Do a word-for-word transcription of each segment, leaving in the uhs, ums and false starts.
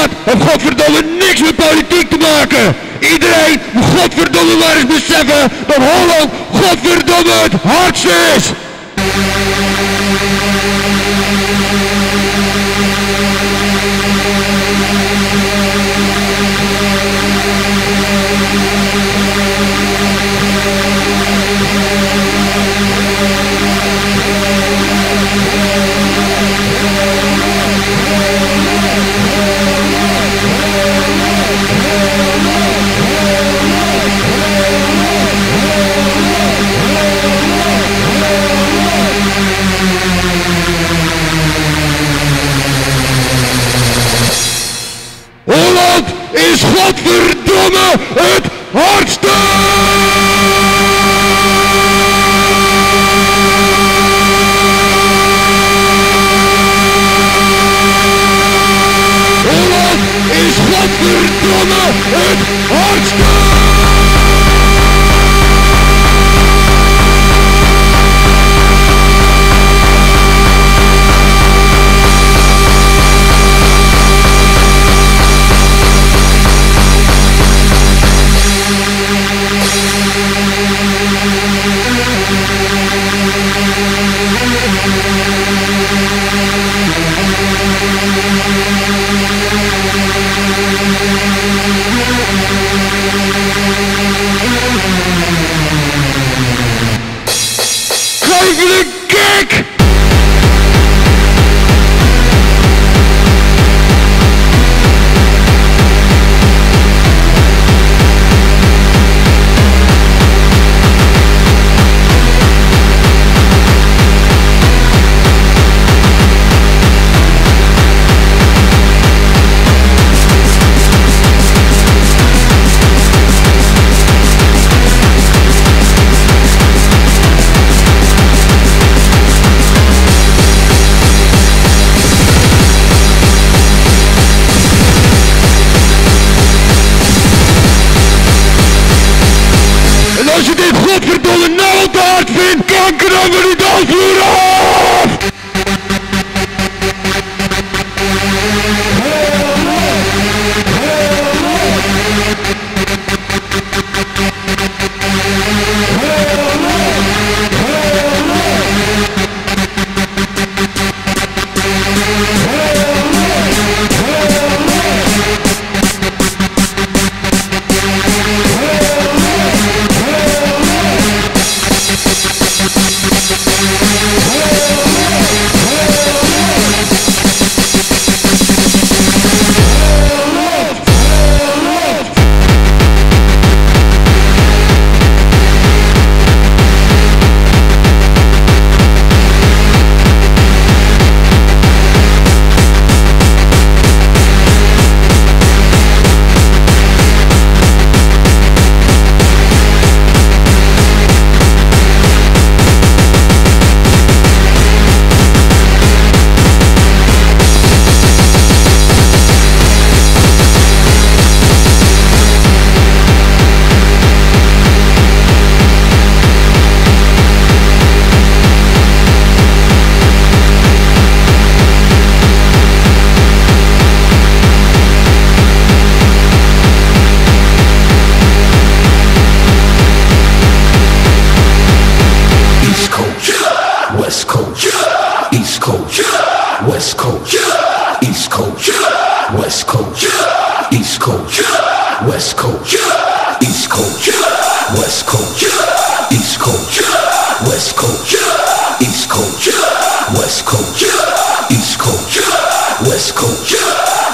Sport heeft godverdomme niks met politiek te maken. Iedereen moet godverdomme maar eens beseffen dat Holland godverdomme het hardste is. Holland is godverdomme het hardste! Holland is godverdomme het hardste! Geef me een kick! Als je dit godverdomme nou al te hard vindt, kanker dan maar die dansvloer af! West Coast, East Coast, West Coast, East Coast, West Coast, East Coast, West Coast, East Coast, West Coast, East Coast, West Coast, East Coast, West Coast, East Coast, West Coast, East Coast, West Coast, East Coast,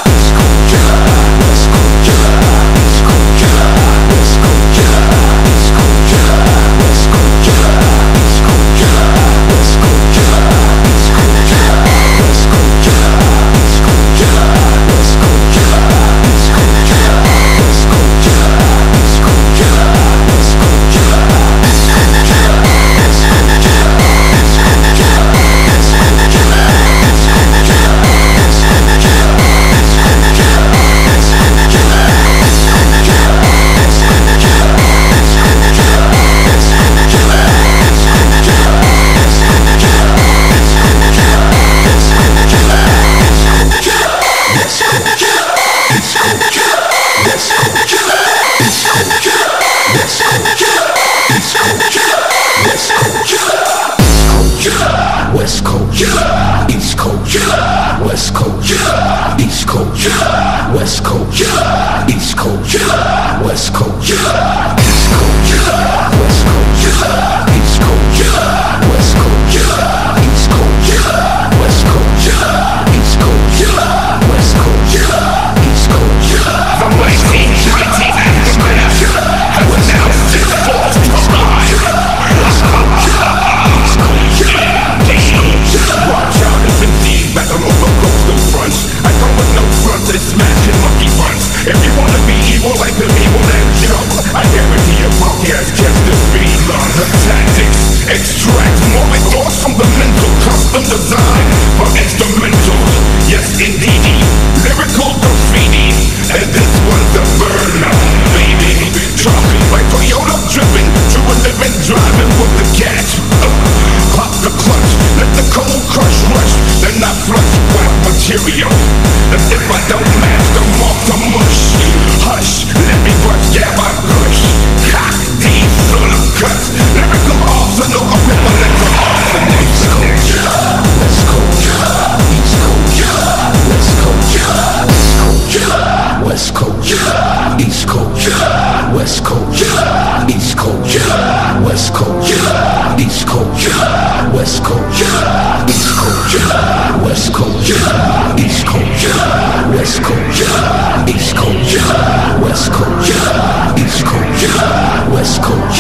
West Coast, East Coast, West Coast, East Coast, West Coast, East Coast, West Coast, East Coast, West Coast, East Coast, West Coast, East Coast, West Coast, West Coast, East Coast, West Coast, East Coast, West Coast, East Coast, West Coast, East Coast, West Coast, East Coast, West Coast, East Coast, West Coast, East Coast, West Coast, East Coast. The mighty, mighty aftermath has now been forced to rise. Watch out, it's indeed battle over coastal fronts. I come with no front, it's smashing monkey fronts. If you wanna be evil like the evil and jump, I guarantee your monkey has just the speed on the tactics. Extract more resource from the mental custom design for instrumentals. Yes, indeed, lyrical graffiti. And this one's a burner, baby. Trucking by Toyota driven to a living driving with the cat. Uh, pop the clutch, let the cold crush rush. Then I flush whack material. As if I don't match the mark to mush. Hush, let me brush, yeah, I gush. Cock deep, full of cuts. Lyrical arsenal, a ripple like the arsenal. East Coast, West Coast, East Coast, West Coast, East Coast, West Coast, East Coast, West Coast, East Coast, West Coast, East Coast, West Coast, East Coast, West Coast, East Coast, West Coast, East Coast, West Coast, East Coast, West Coast.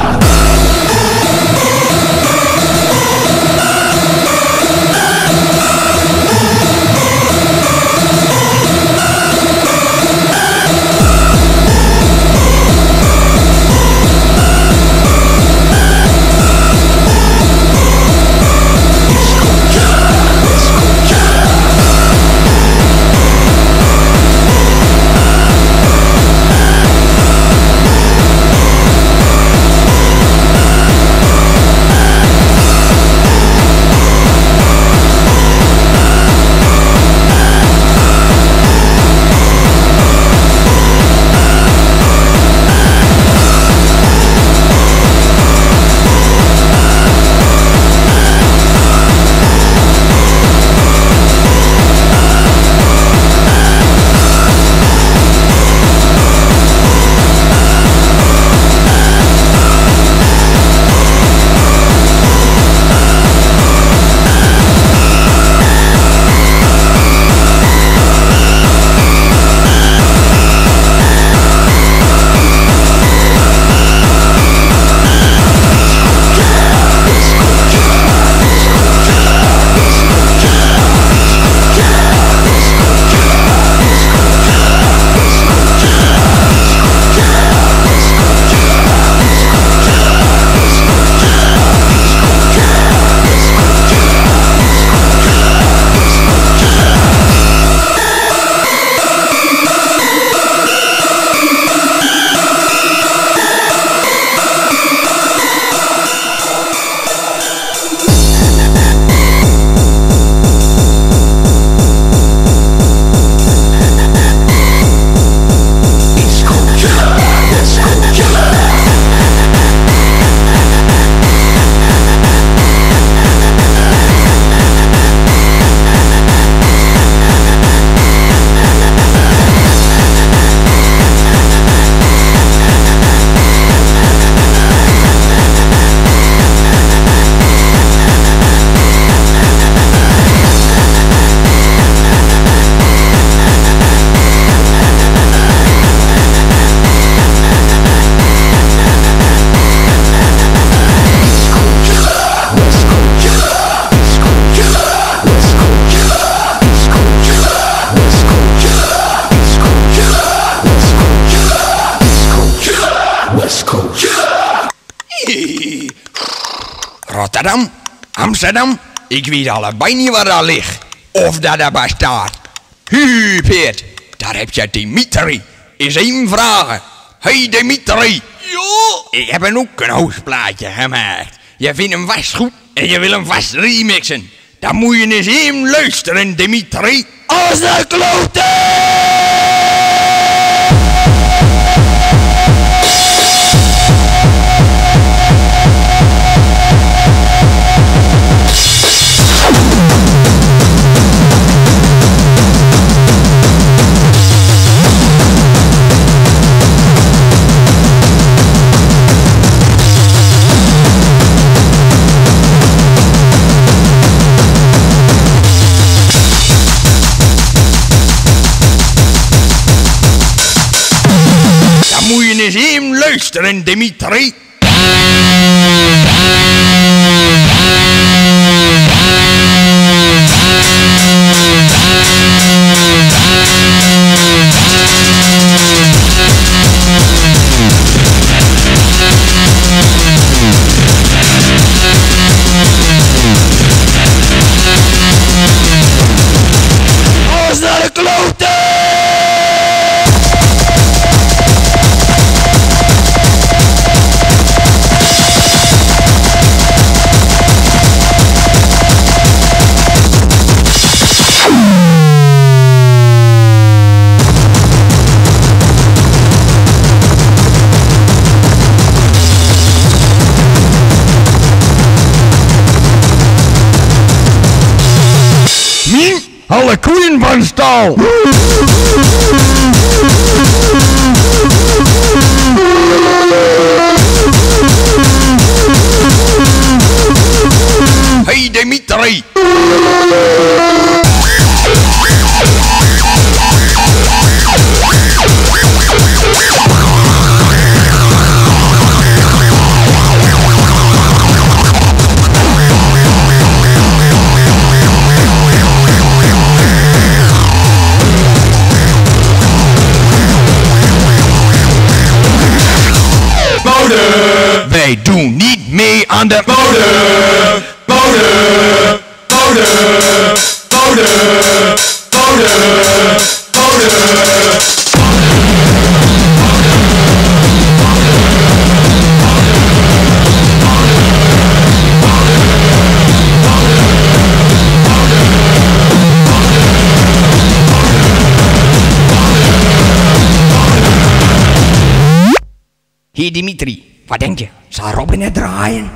Rotterdam, Amsterdam, ik weet allebei niet waar dat ligt. Of dat er bestaat. Hu, Peert, daar heb je Dimitri. Is één vraag. Hey Dimitri. Jo! Ik heb een ook een hoofdplaatje gemaakt. Je vindt hem vast goed en je wil hem vast remixen. Dan moet je eens even luisteren, Dimitri. Als de klote! luisteren, Dimitri. Alles naar de kloten! Mien, alle koeien van stal! Hey Dimitri! Mode! Wij doen niet mee aan de mode! Mode! Mode! Mode! Mode! Mode! Hey Dimitri, wat denk je? Zal Robin het draaien?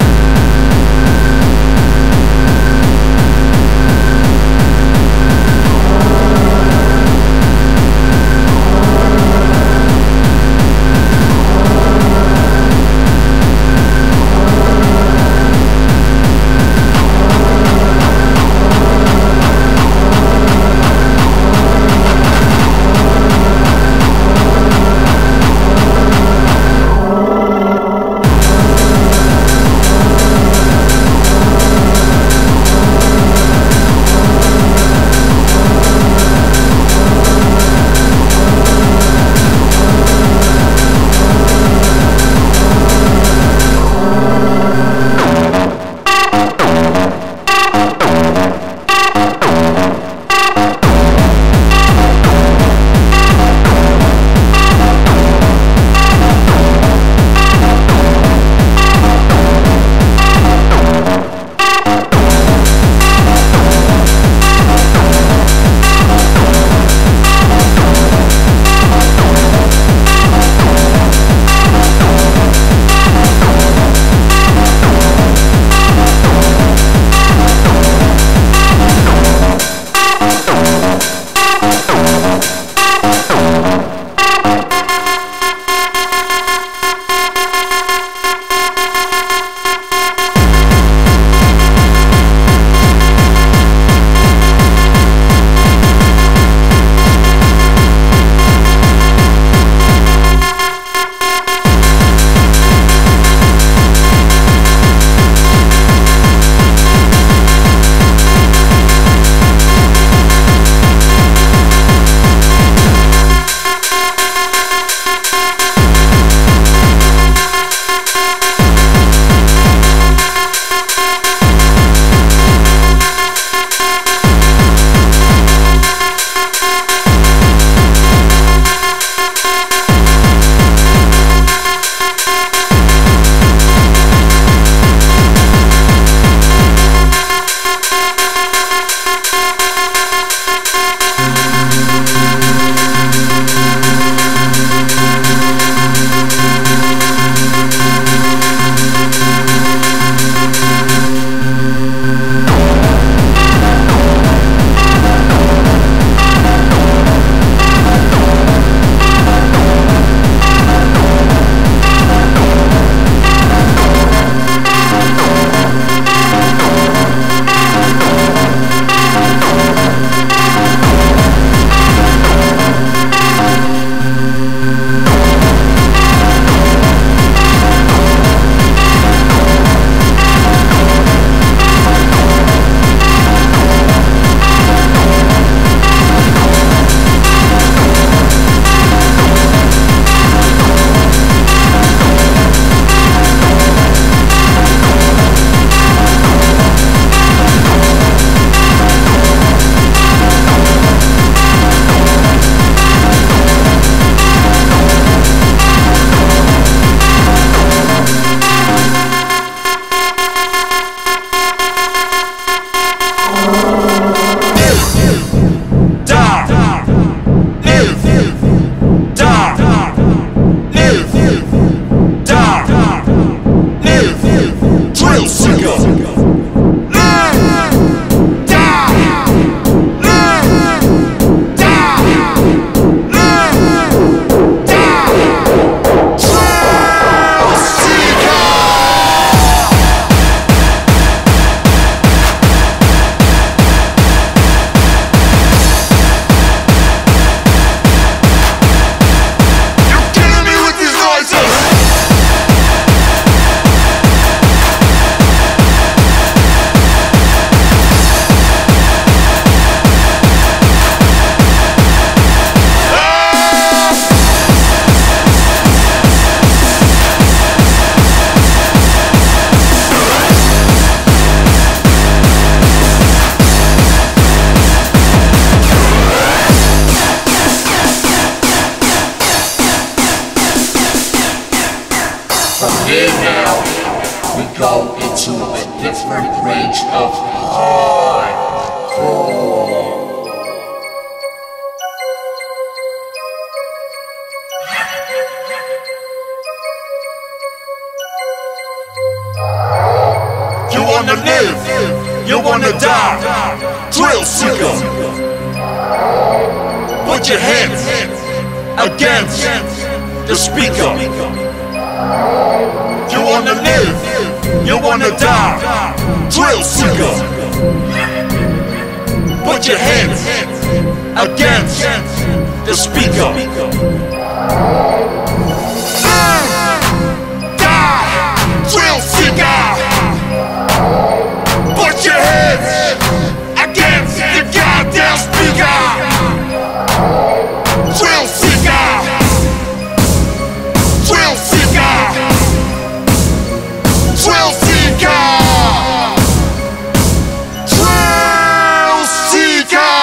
your hands against the speaker. You wanna live, you wanna die, thrill seeker. Put your hands against the speaker. I die, thrill seeker. Put your hands against the goddamn speaker. Thrill seeker. Thrill seeker. Thrill seeker. Thrill seeker.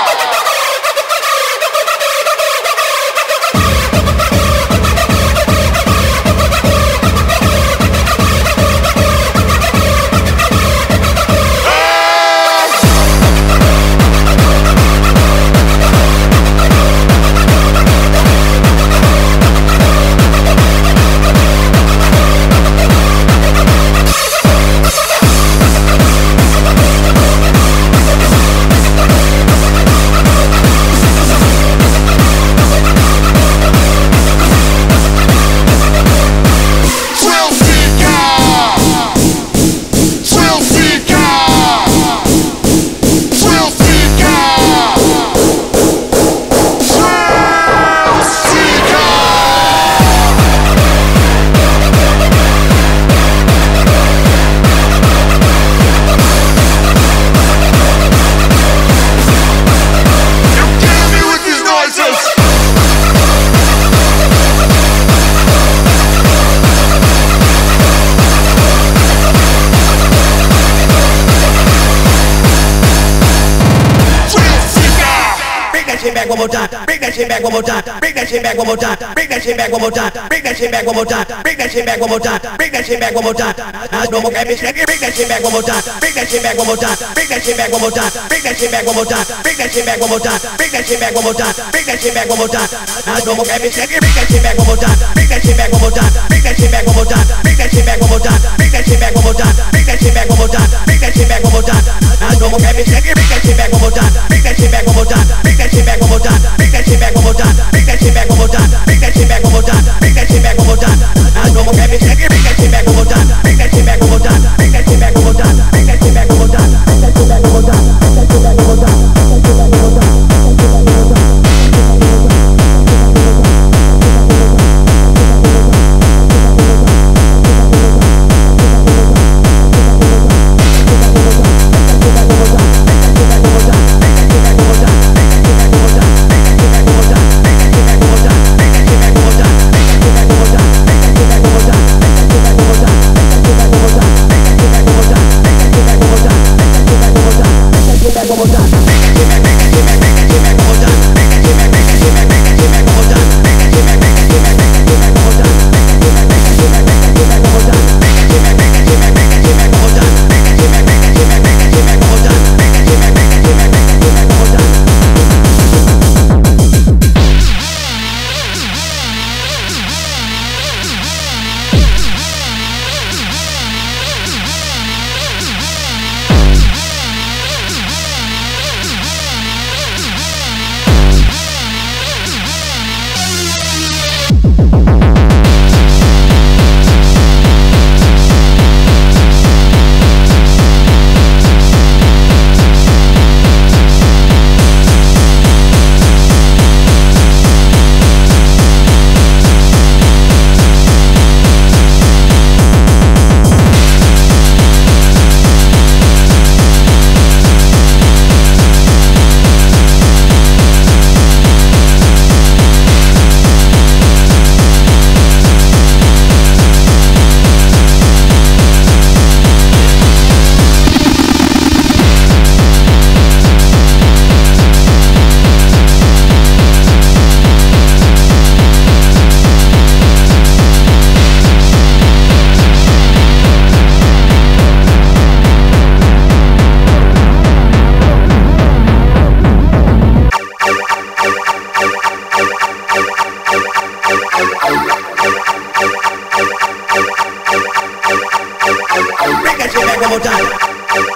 Back one more time, bring that shit back one more time, bring that shit back one more time, bring that shit back one more time, bring that shit back one more time, bring that shit back one more time, bring that shit back one more time. I no more cabbage, bring that shit back one more time, bring that shit back one more time, bring that shit back one more time, bring that shit back one more time, bring that shit back one more time, bring that shit back one more time, bring that shit back one more time. I no more cabbage, bring that shit back one more time, bring that shit back one more time, bring that shit back one more time, bring that shit back one more time, bring that shit back one more time, bring that shit back one more time, bring that shit back one more time. I no more cabbage, bring that shit back one more time, bring that shit back one more time, bring that shit back one more time. Bring that shit back one more time. Bring that shit back one more time. Bring that shit back one more time. Bring that shit back one more time. I no more cabbage. Bring that shit back one more time. Bring that shit back one more time. Bring that shit back one more time. Bring that shit back one more time. Bring that shit back one more time. Bring that shit back one more time. Bring that shit back one more time.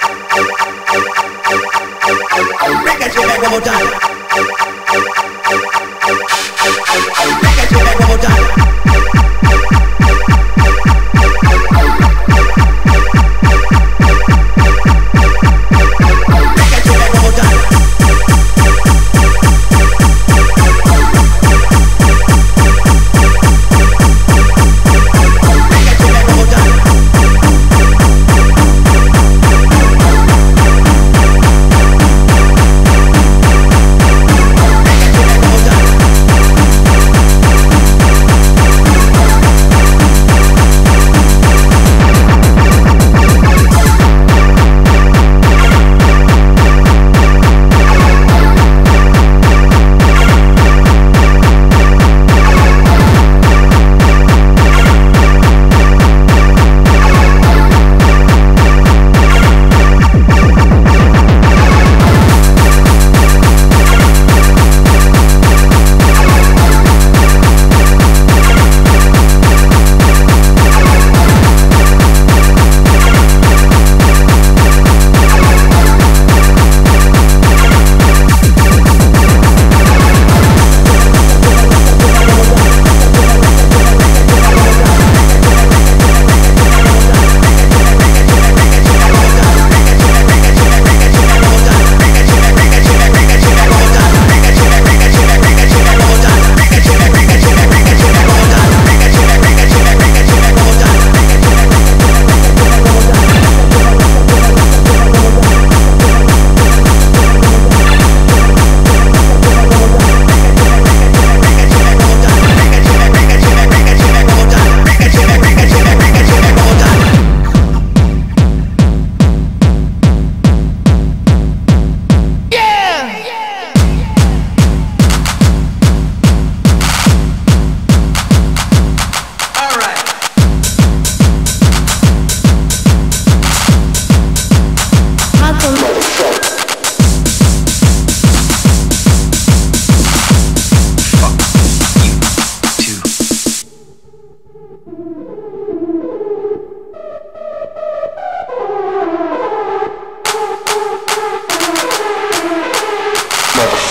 Bring that shit back one more time.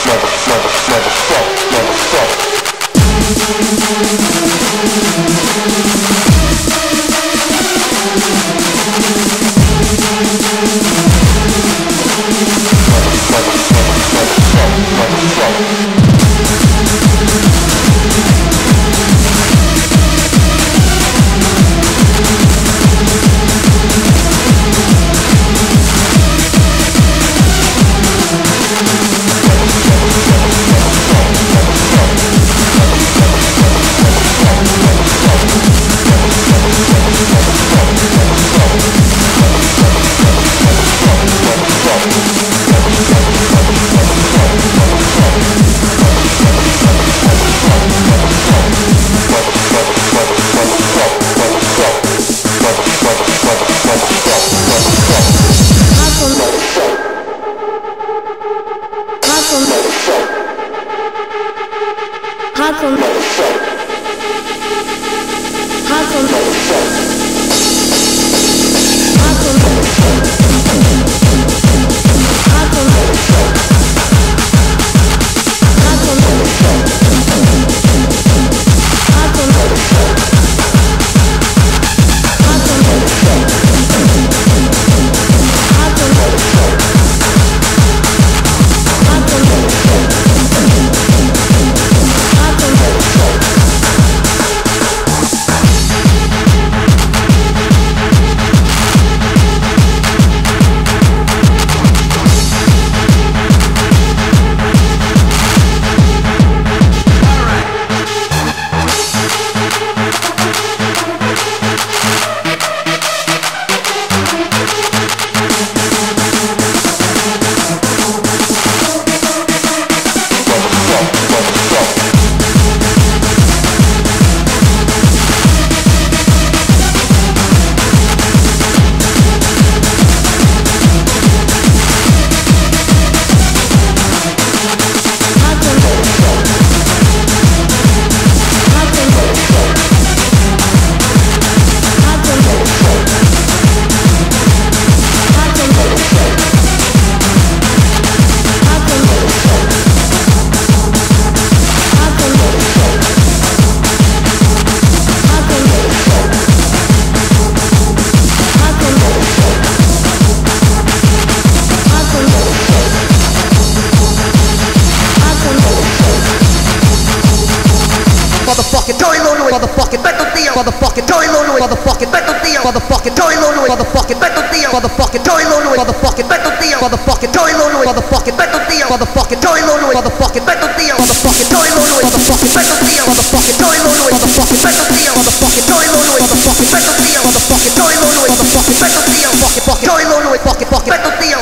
motherfucking Beto Dio, motherfucking Joey Lulu, motherfucking Beto Dio, motherfucking Joey Lulu, motherfucking Beto Dio, motherfucking Joey Lulu, motherfucking Beto Dio, motherfucking Joey Lulu, motherfucking Beto Dio, motherfucking Joey Lulu, motherfucking Beto Dio, motherfucking Joey Lulu, motherfucking Beto Dio, motherfucking Joey Lulu, motherfucking Beto Dio, motherfucking Joey Lulu, motherfucking Beto Dio, motherfucking Joey Lulu, motherfucking Beto Dio, fucking fucking Joey Lulu, fucking fucking Beto Dio.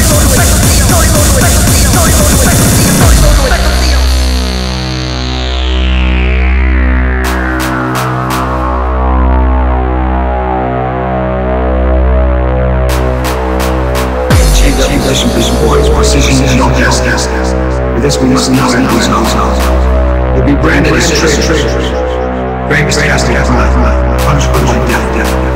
For this we must know and know. Will be branded as traitor. Greatest casting of life, punishment by death, death.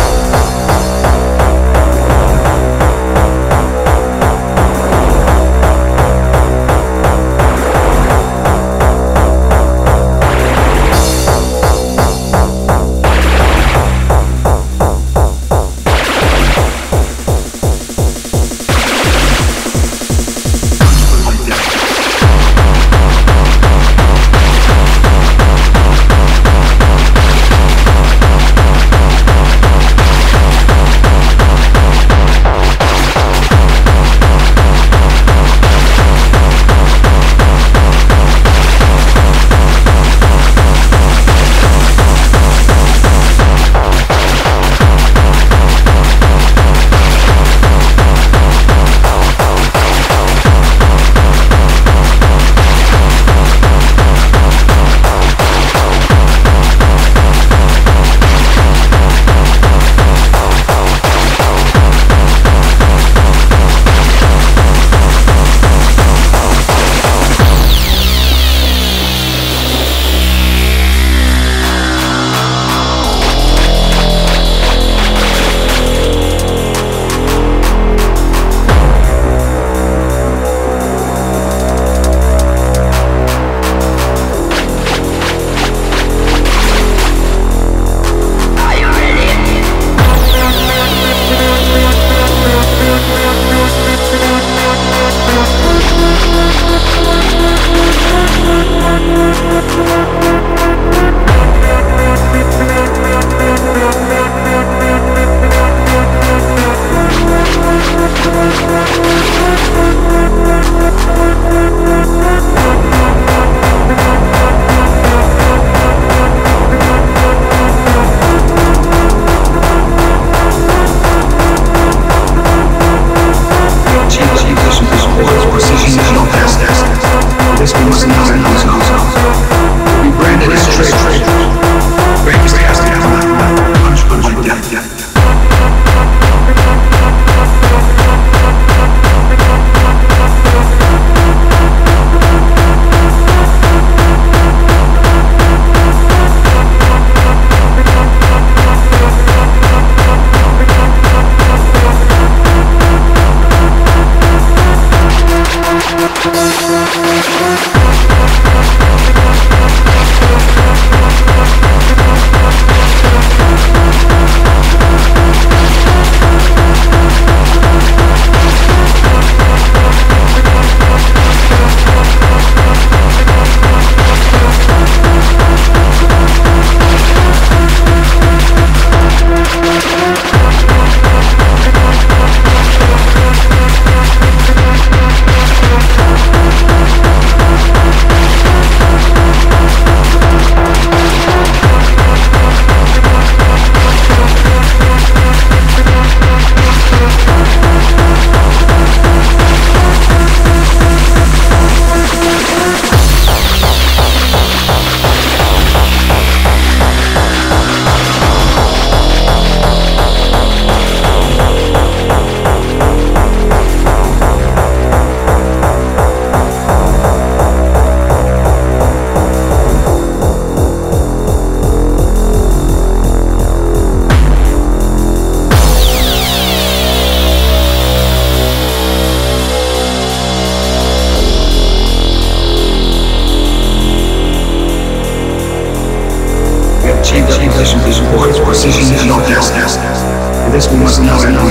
Precision and no distance. For this we must know and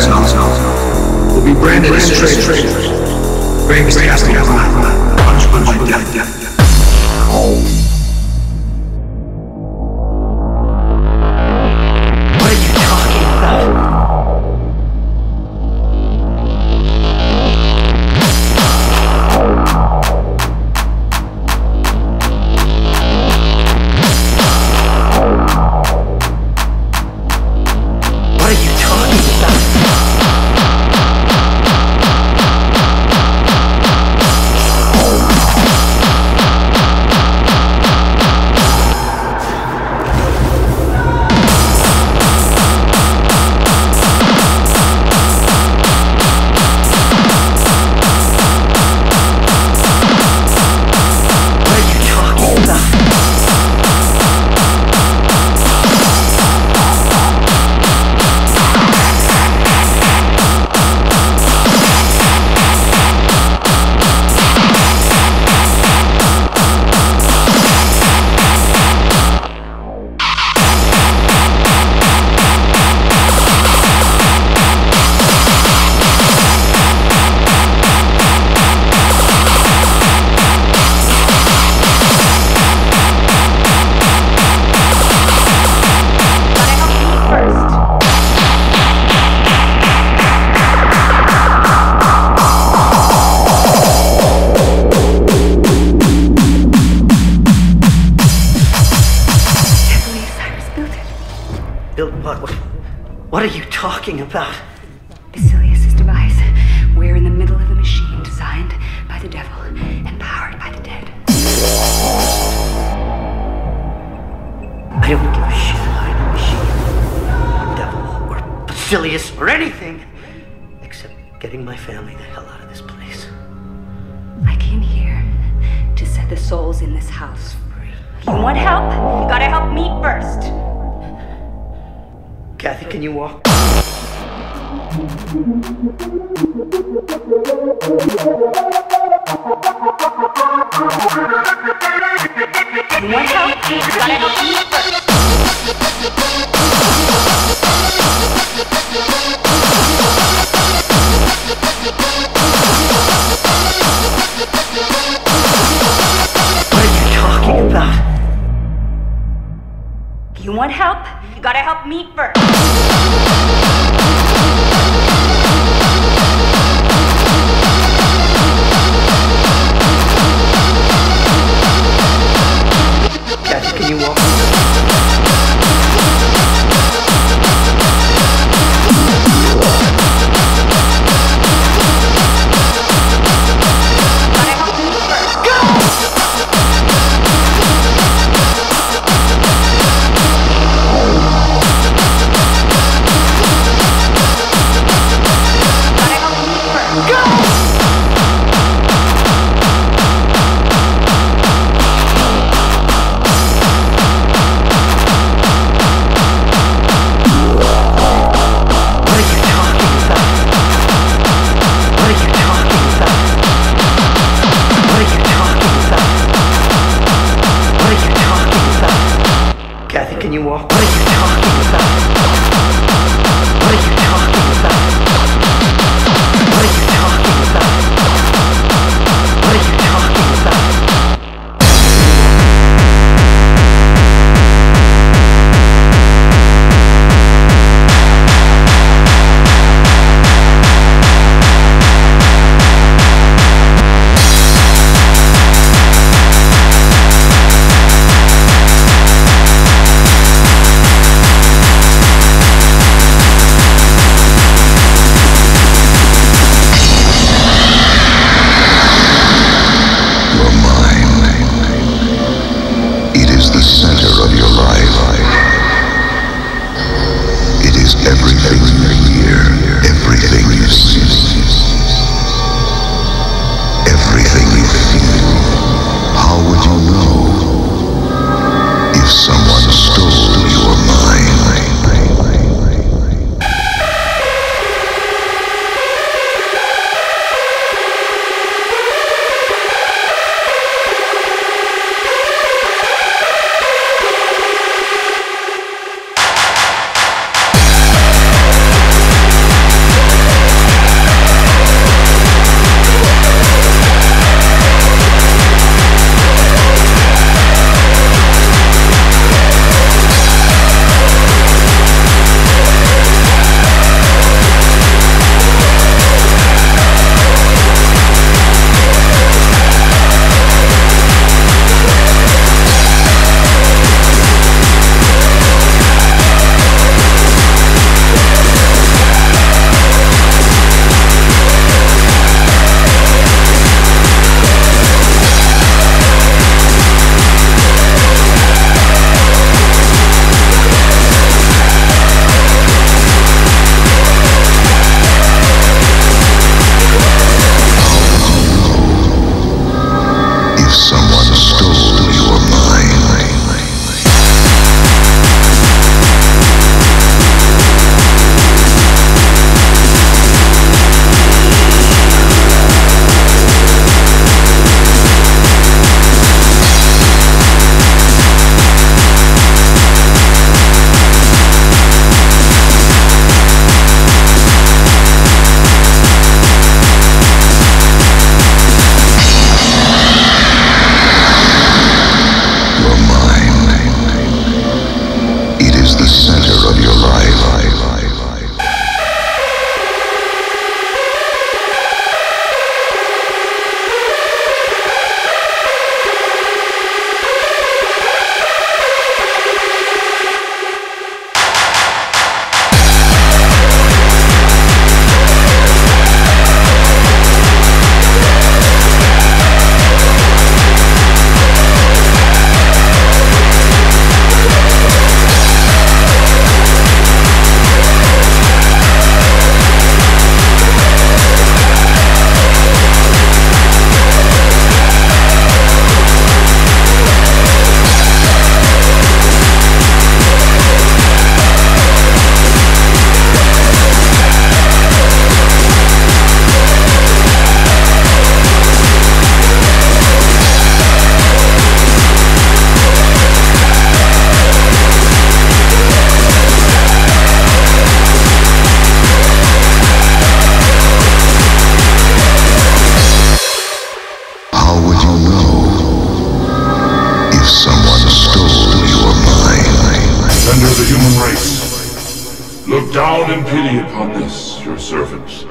know. Will be branded as traitor. Greatest casting of life, punishment by death, death. What are you talking about? What are you talking about? Basilius' device. We're in the middle of a machine designed by the devil and powered by the dead. I don't give a shit about any machine, or devil, or Basilius, or anything, except getting my family the hell out of this place. I came here to set the souls in this house free. You want help? You gotta help me first. Kathy, can you walk? You want help? You gotta help me first. What are you talking about? You want help? You gotta help me first. Kathy, can you walk? Gotta help me first. Go! Gotta help me first. Go! Kathy, can you walk? What are you talking about? What are you talking about? What are you talking about? What are you talking about? down in pity upon this, your servant.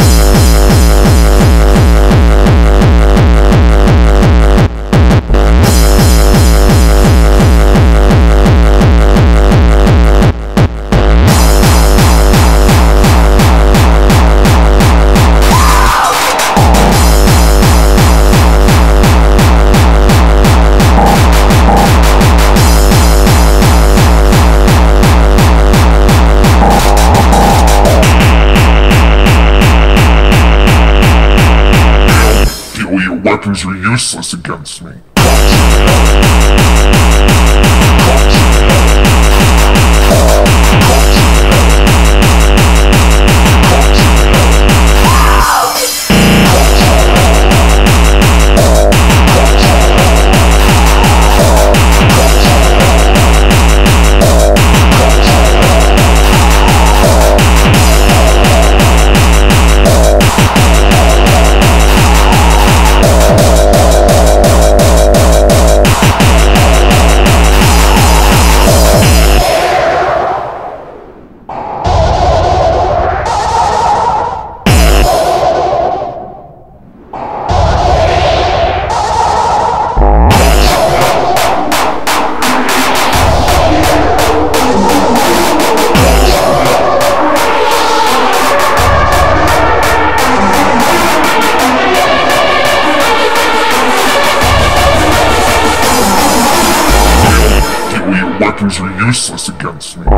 Weapons were useless against me. Weapons were useless against me.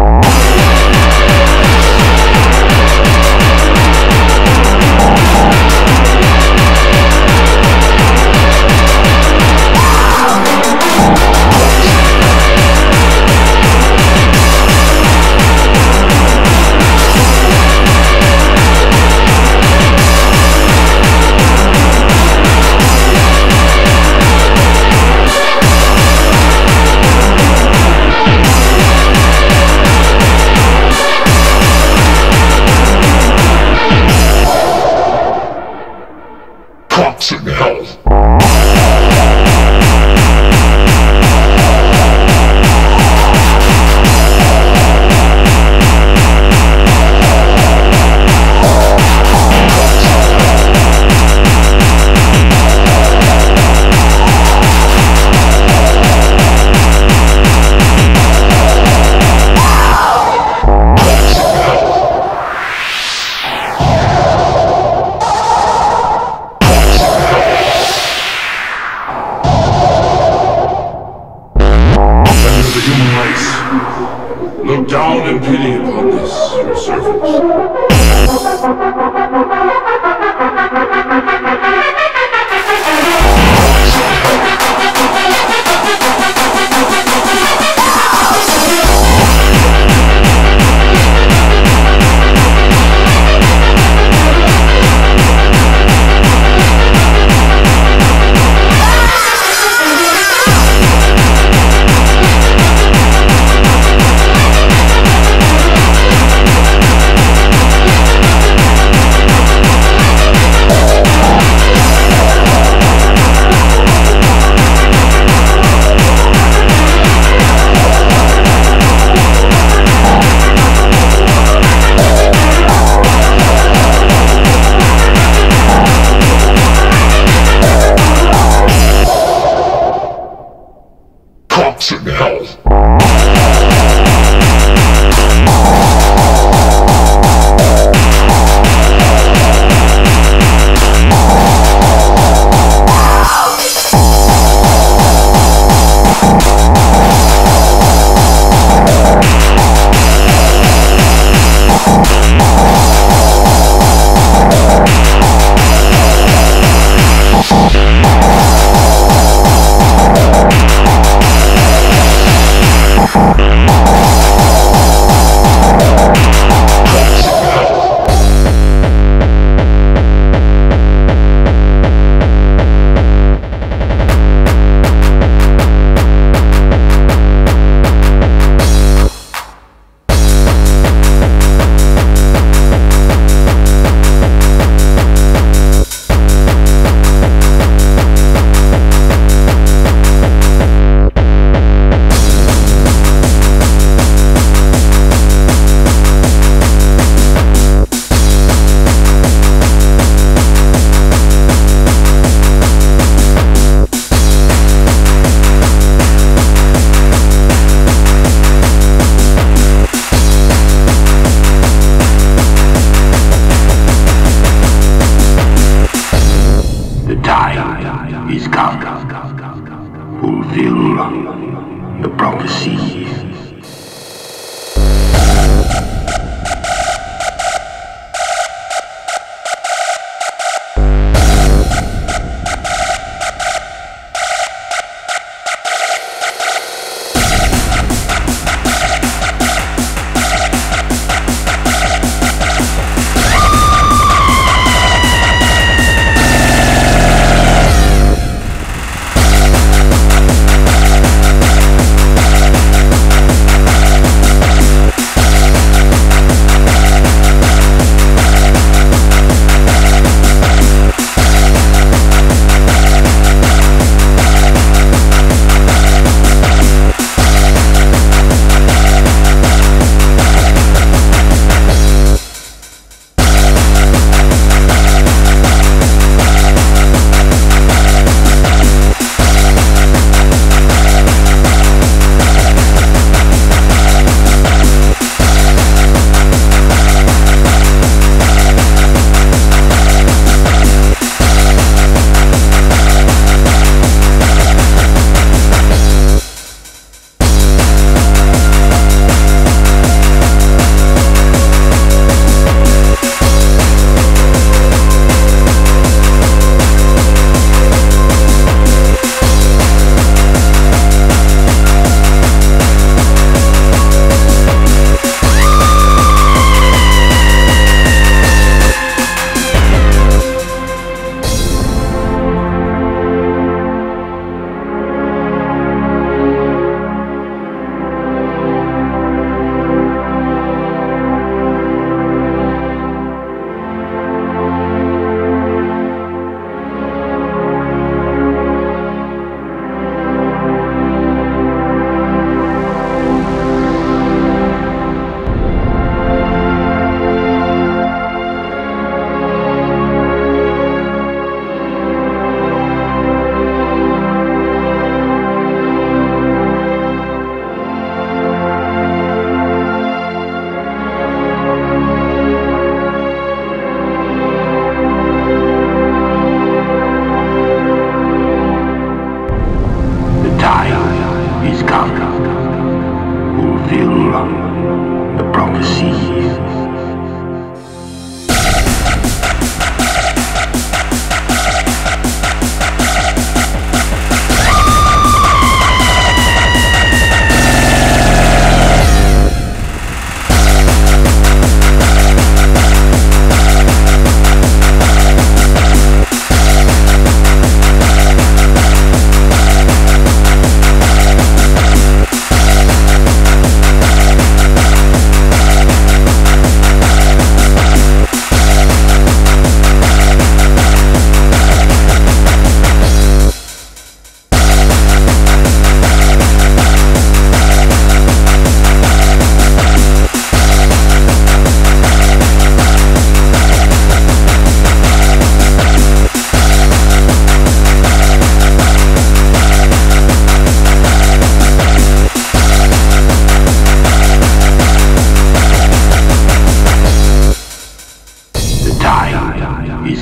Cops in hell. Look down in pity upon this, your servant.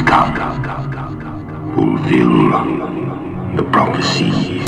come. Fulfill the prophecy.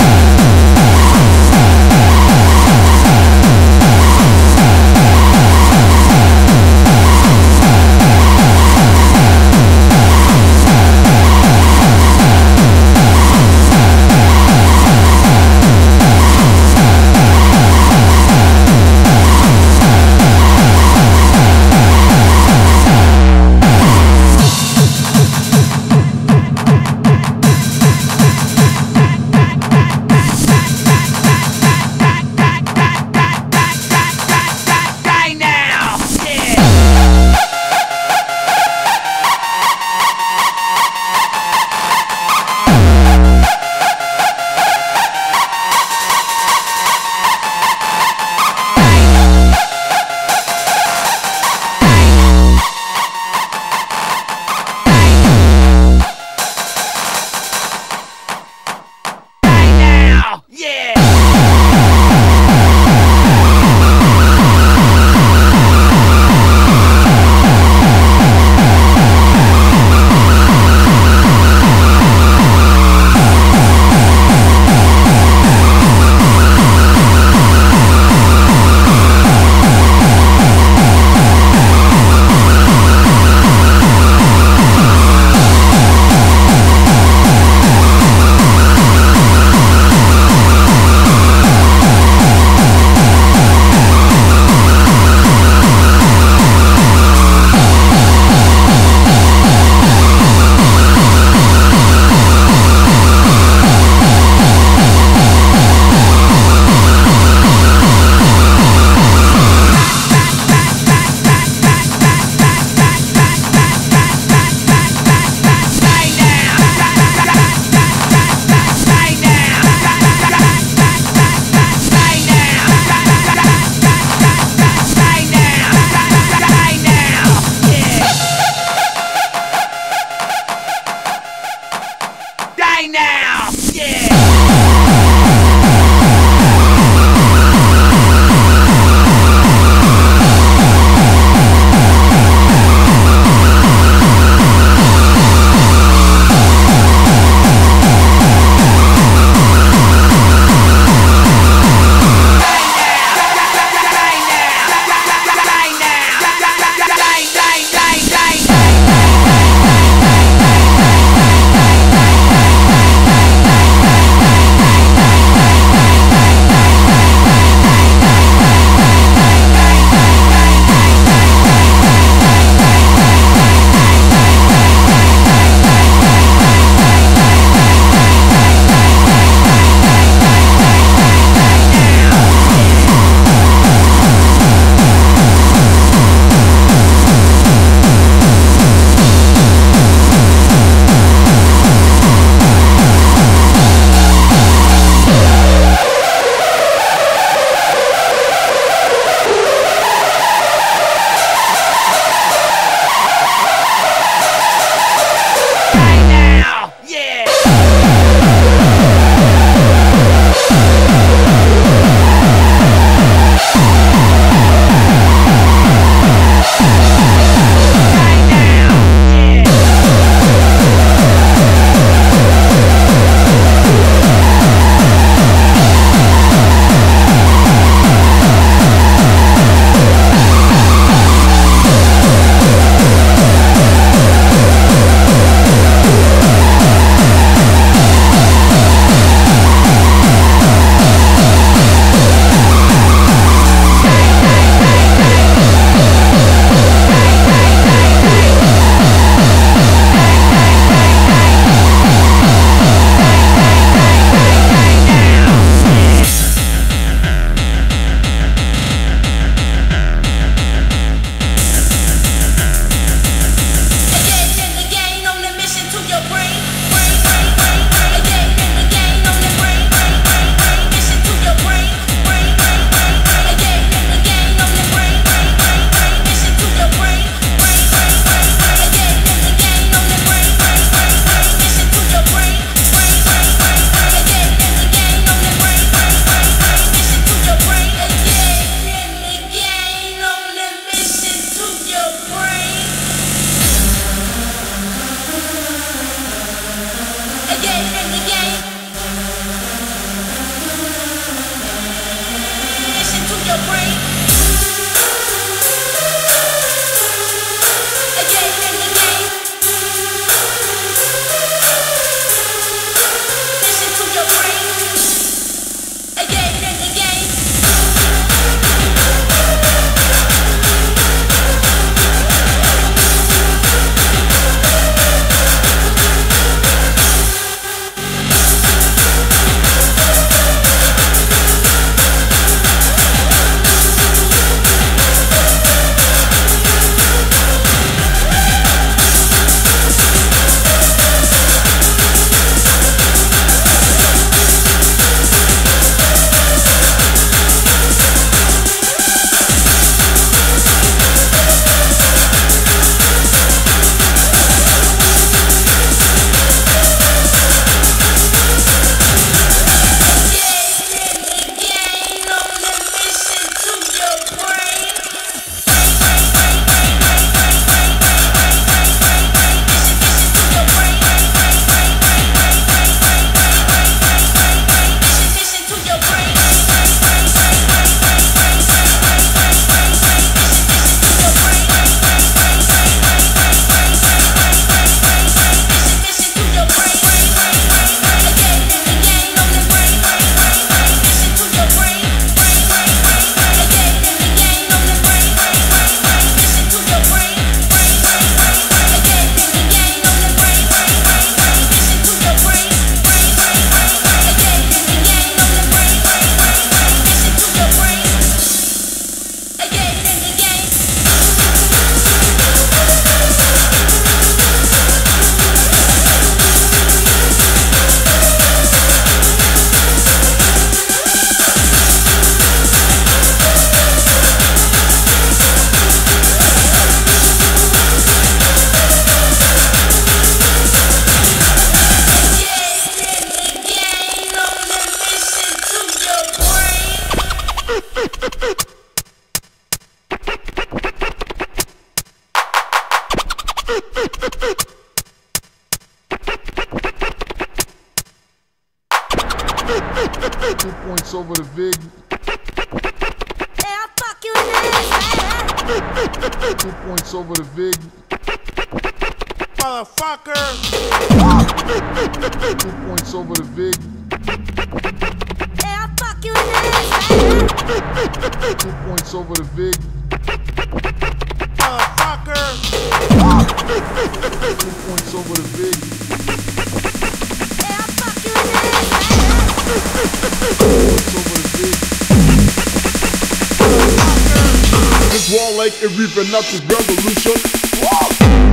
Two points over the Vig. Hey, I'll fuck you in the ass. Two points over the Vig. Motherfucker! Two points over the Vig. Hey, I'll fuck you in the ass. Two points over the Vig. Motherfucker! Two points over the Vig. Hey, I'll fuck you in the ass. Two points over the Vig. This war like it reaping up this revolution. Whoa!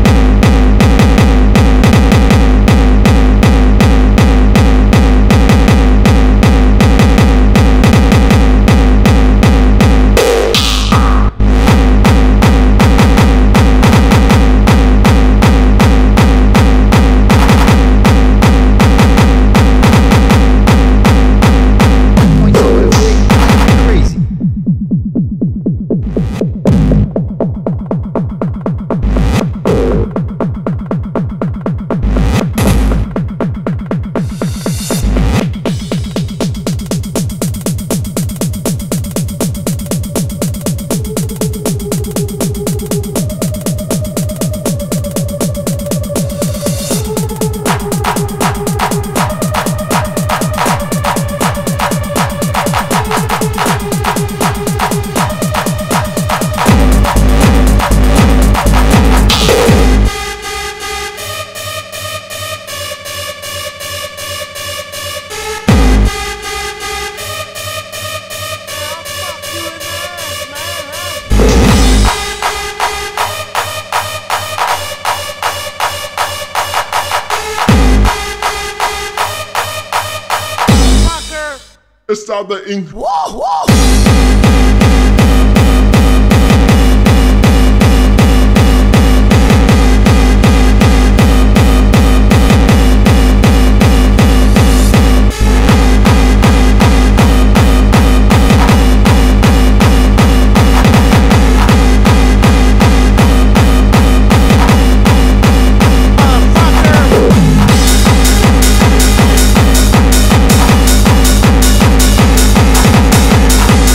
It's time the ink. Whoa, whoa! Motherfucker!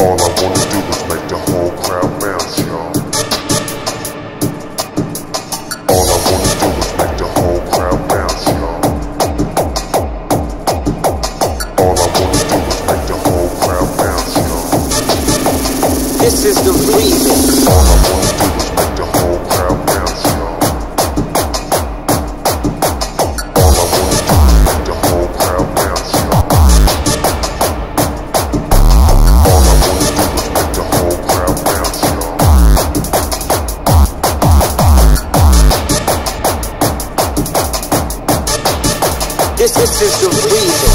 All I wanna do is make the whole crowd bounce, y'all. All I wanna do is make the whole crowd bounce, y'all. All I wanna do is make the whole crowd bounce, y'all. This is the remix. All I wanna do is make the whole crowd bounce, y'all. All I wanna do is make the whole crowd bounce, y'all. All I wanna do is make the whole crowd bounce, y'all. This, this is the remix.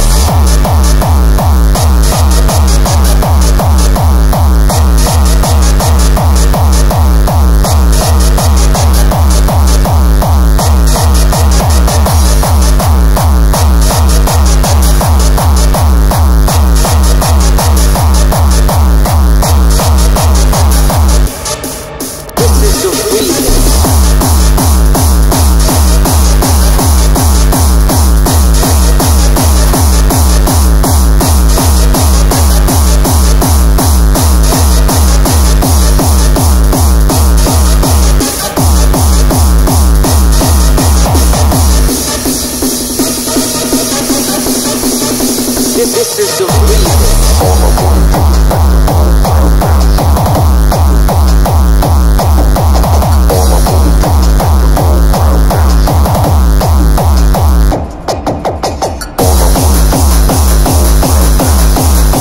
This is the remix. All I wanna do is make the whole crowd bounce. All I wanna do is make the whole crowd bounce. All I wanna do is make the whole crowd bounce.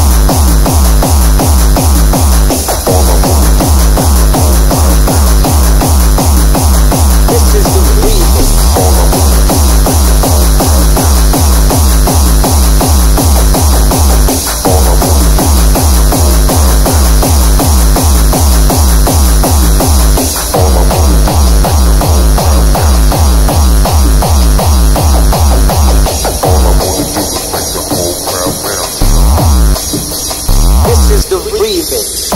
All I wanna do is make the whole crowd bounce. This is the remix. All I wanna do is make the whole crowd bounce. All I wanna do is make the whole crowd bounce. All I wanna do is make the whole crowd bounce. All I wanna do is make the whole crowd bounce. This is the remix.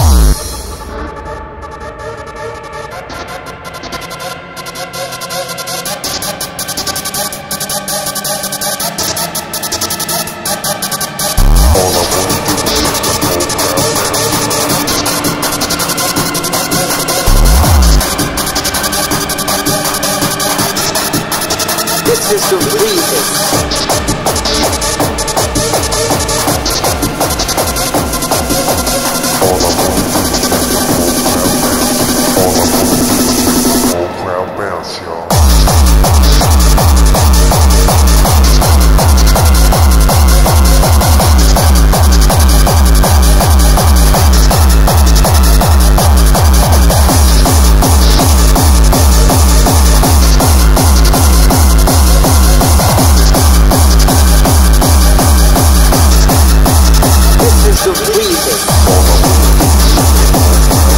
All I wanna do is make the whole crowd bounce. This is the remix. All I wanna do is make the whole crowd bounce. All I wanna do is make the whole crowd bounce, y'all. This is the remix. All I wanna do is make the whole crowd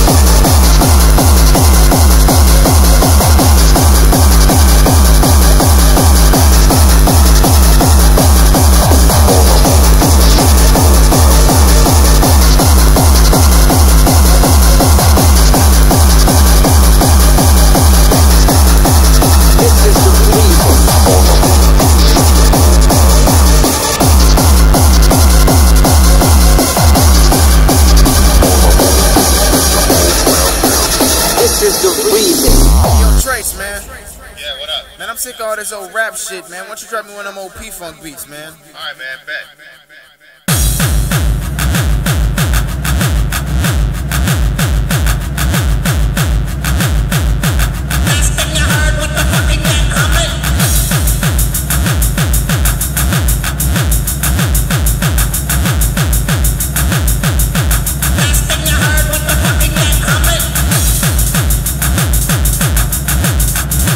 Man, I'm sick of all this old rap shit, man. Why don't you drop me one of them old P-Funk beats, man? Alright, man, bet.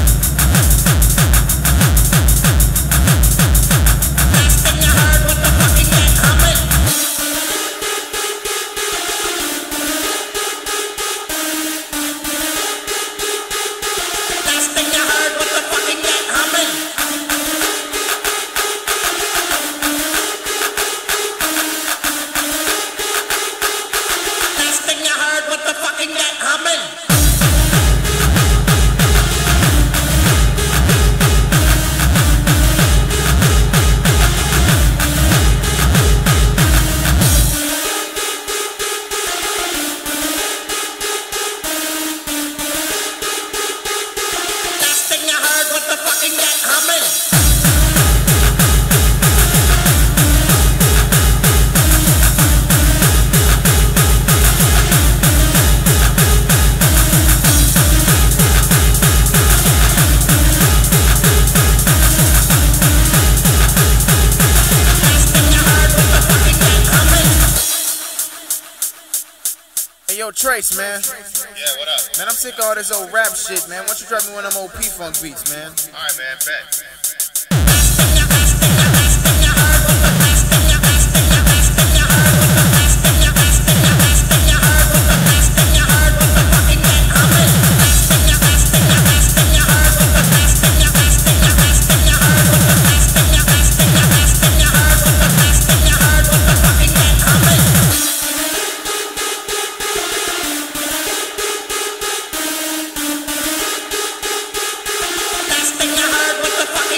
What the fuck? Hey, yo, Trace, man. Yeah, what up? Man, I'm sick of all this old rap shit, man. Why don't you drop me one of them old P-Funk beats, man? Alright, man, bet. Last thing I heard was the fuck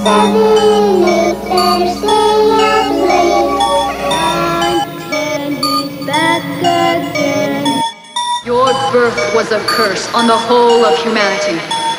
Your birth was a curse on the whole of humanity.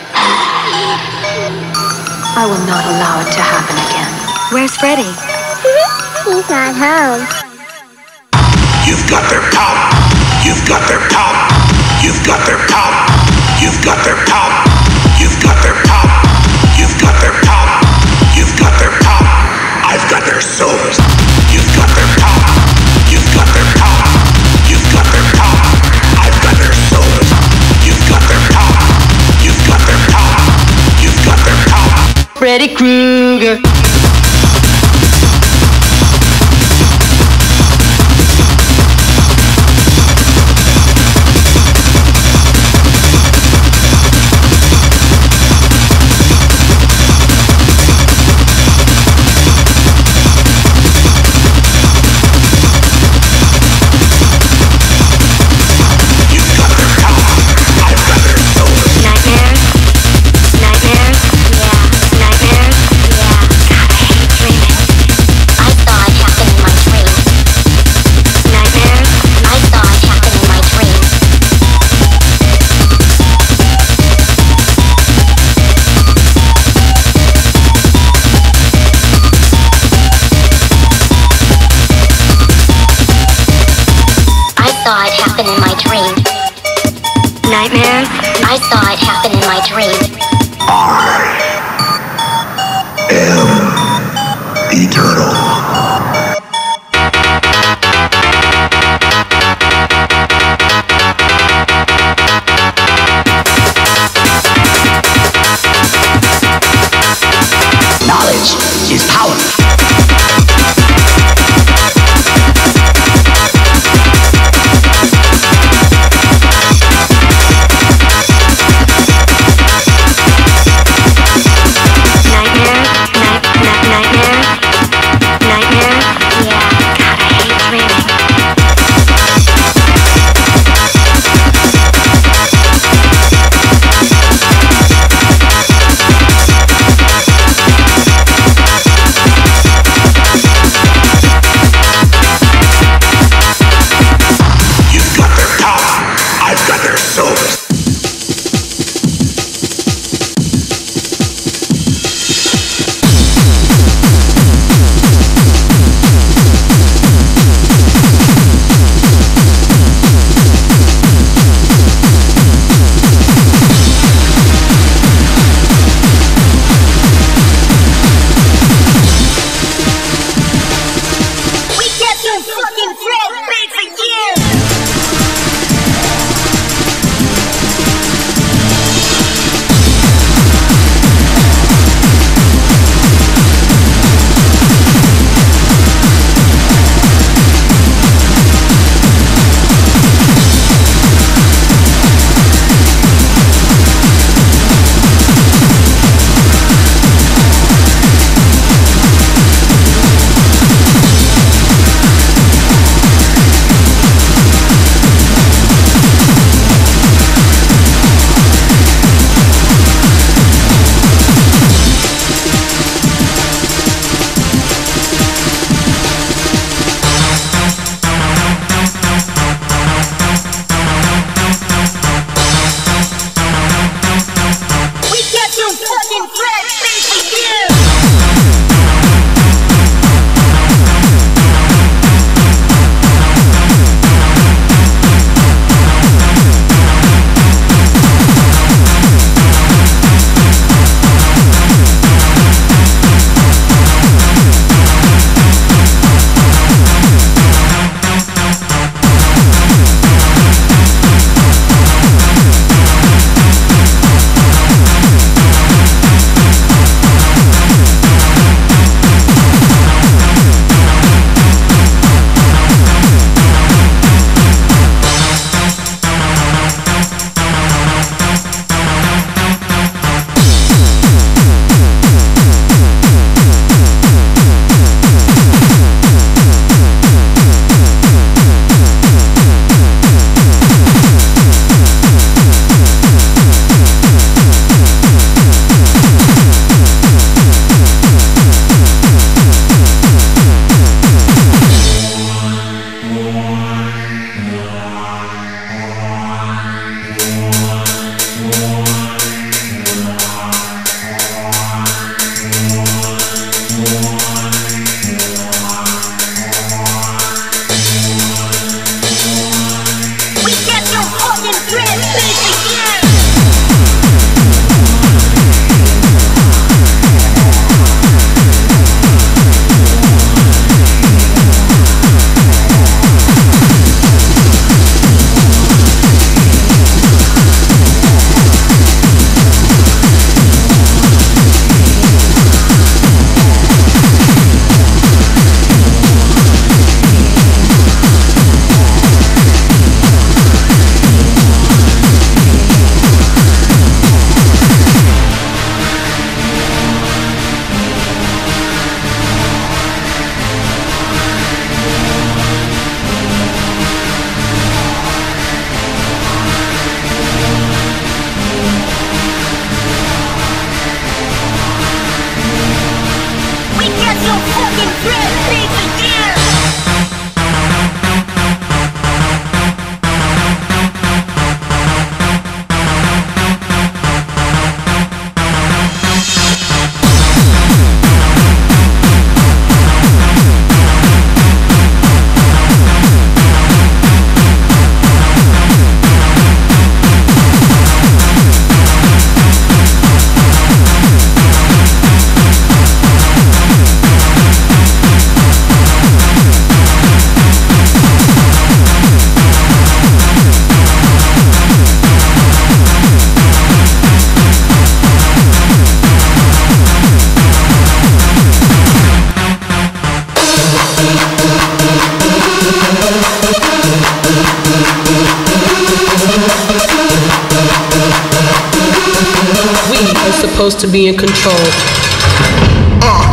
I will not allow it to happen again. Where's Freddy? He's not home. You've got their power. You've got their power. You've got their power. You've got their power. You've got their power. You've got their power. You've got their power. I've got their souls. You've got their power. You've got their power. You've got their power. I've got their souls. You've got their power. You've got their power. You've got their power. Freddy Krueger. Nightmares? I saw it happen in my dream. I am eternal. Knowledge is power. Nightmares? Night, night, nightmares? supposed to be in control. Uh.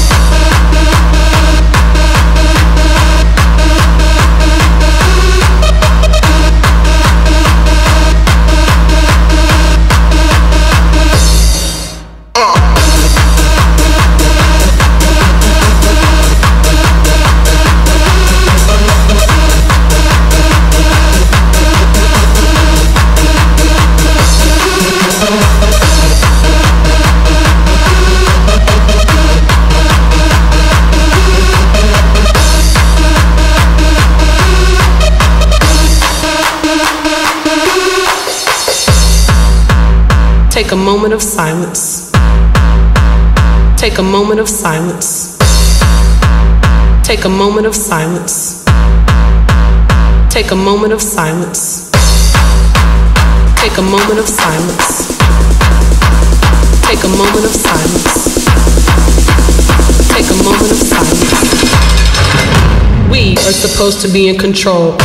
Take a moment of silence. Take a moment of silence. Take a moment of silence. Take a moment of silence. Take a moment of silence. Take a moment of silence. Take a moment of silence. We are supposed to be in control.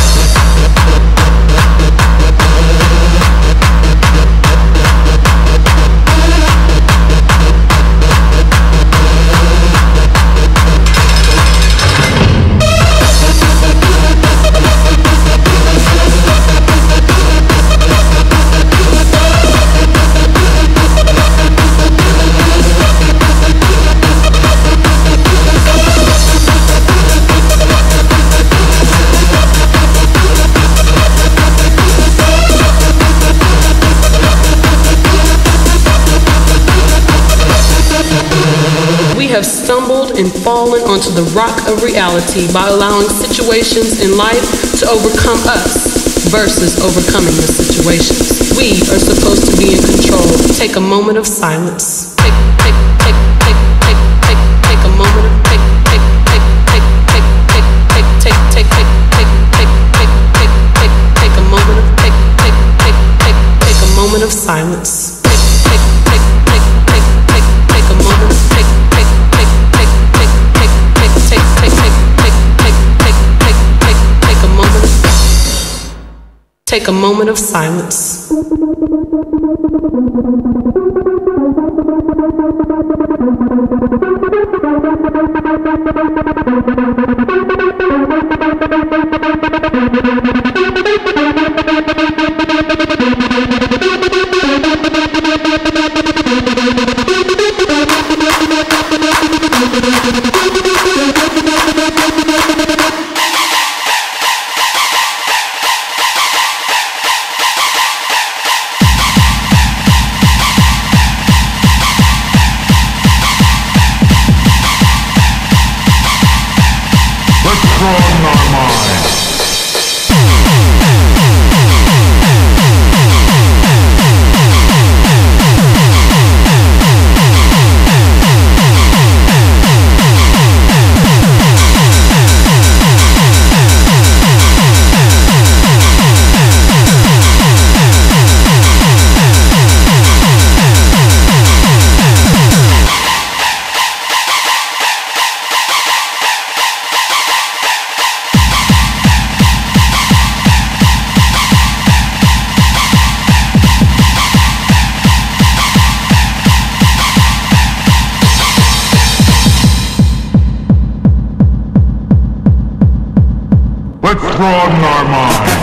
Have stumbled and fallen onto the rock of reality by allowing situations in life to overcome us versus overcoming the situations. We are supposed to be in control. Take a moment of silence. Take, take, take, take, take, take, take a moment of take, take, take, take, take, take, take, take, take, take, take, take, take, take, take, take a moment of take, take, take, take, take a moment of silence. Take, take, take, take, take, take, take a moment of take. Take a moment of silence. Let's broaden our minds.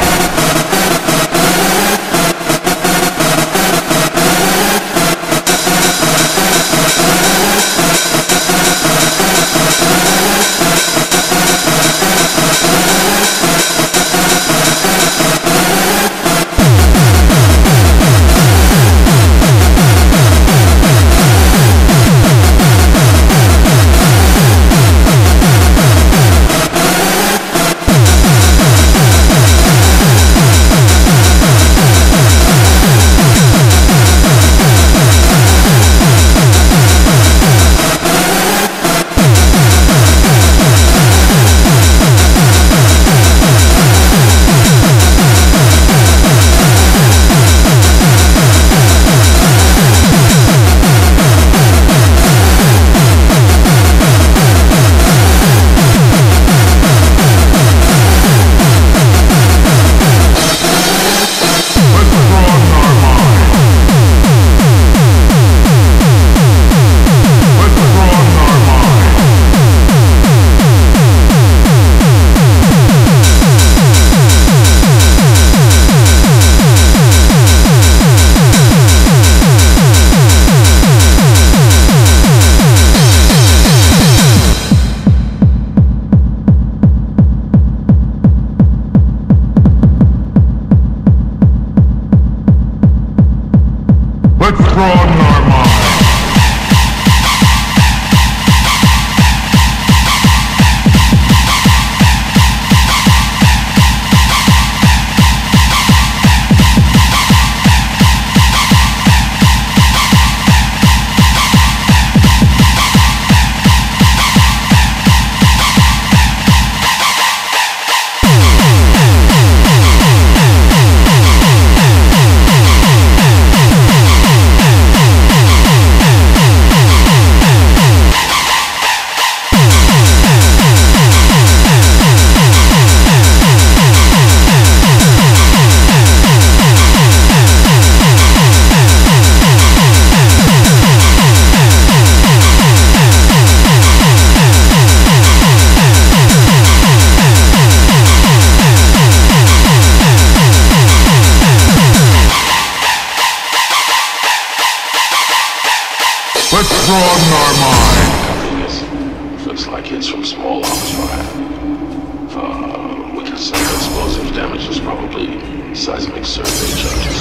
small arms fire. Uh, with some explosive damage was probably seismic survey charges.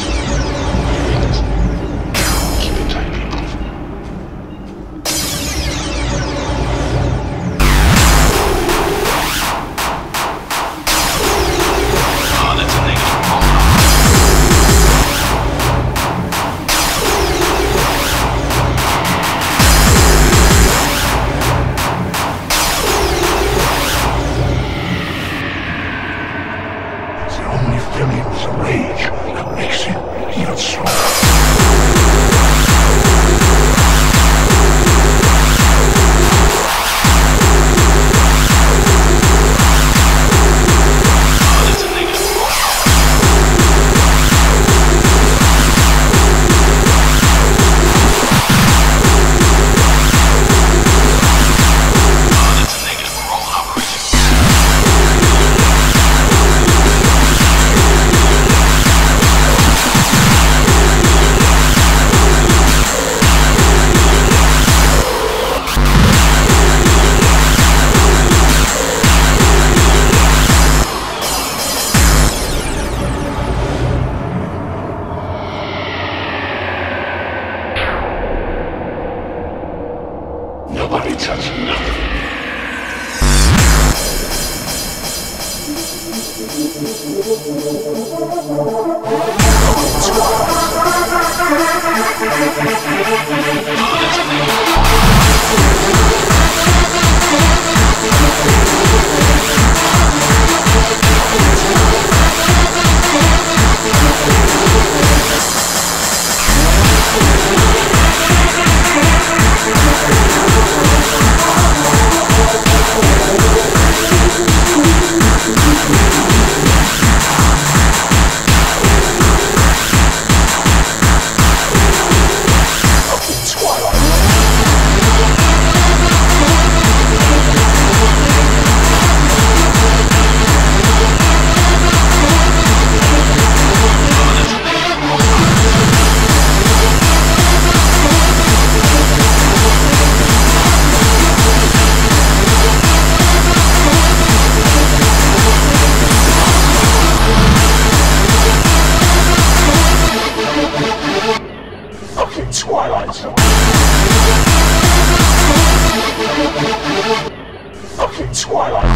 Keep it tight, people. Nobody touch nothing. Twilight Zone. Okay, Twilight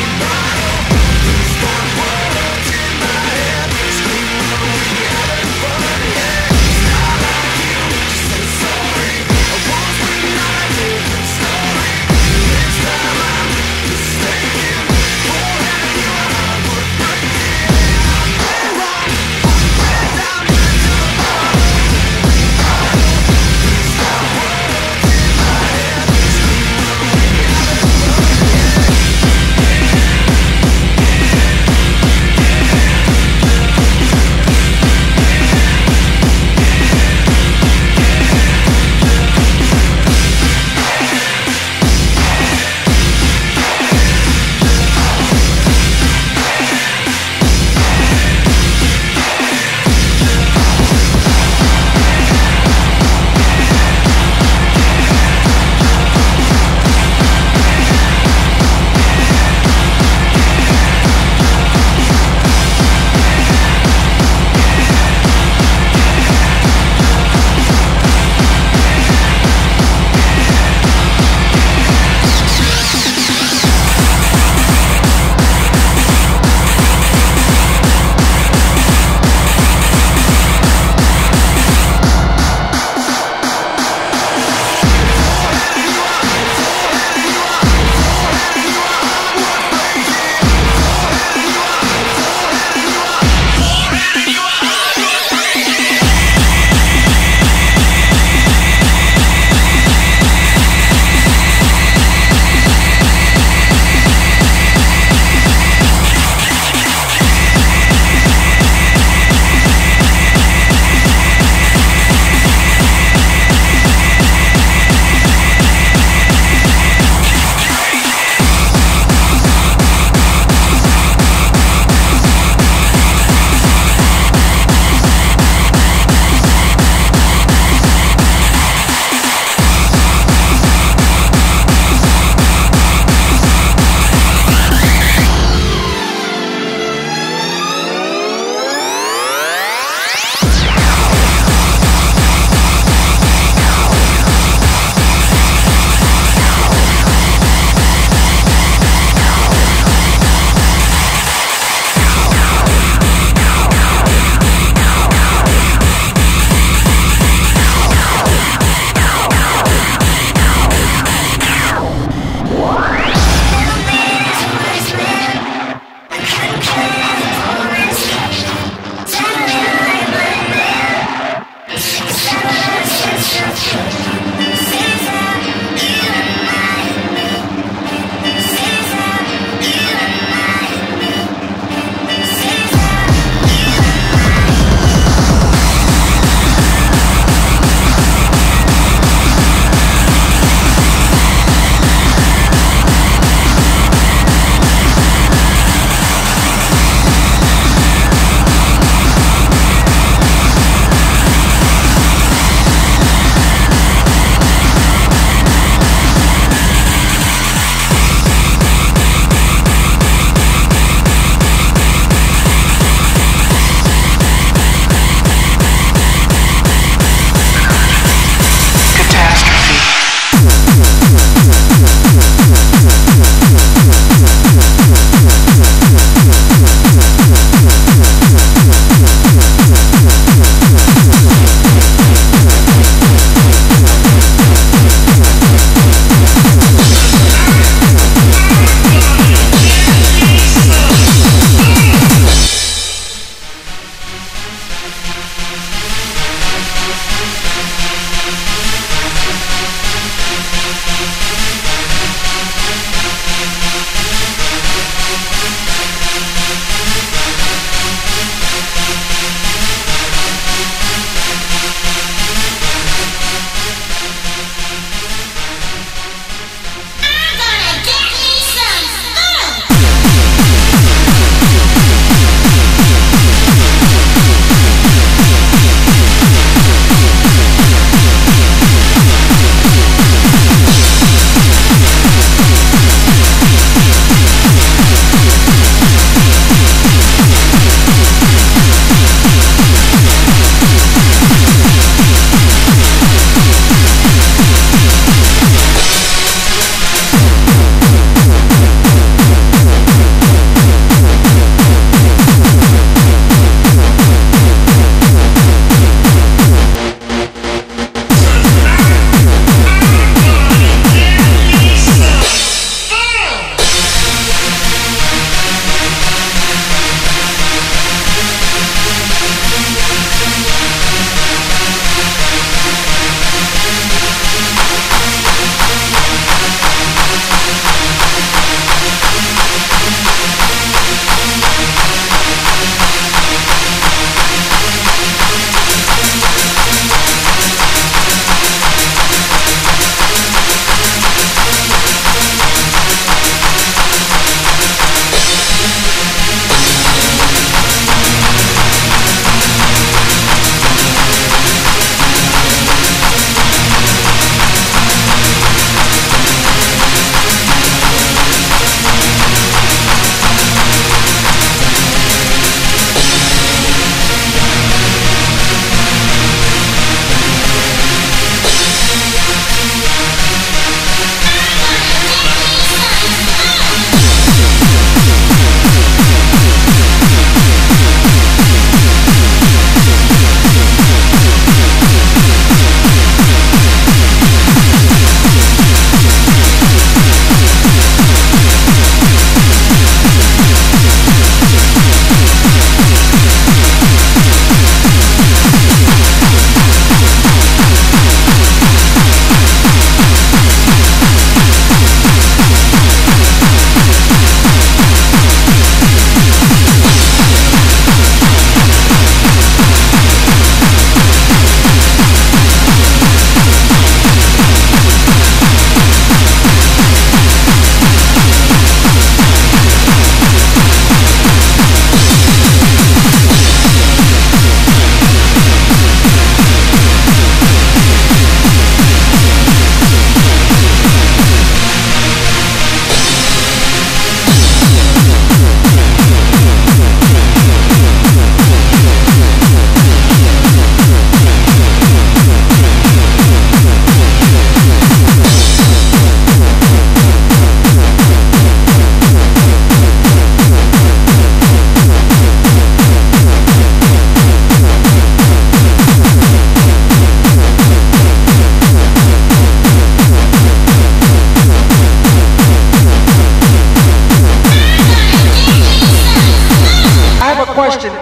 Bye.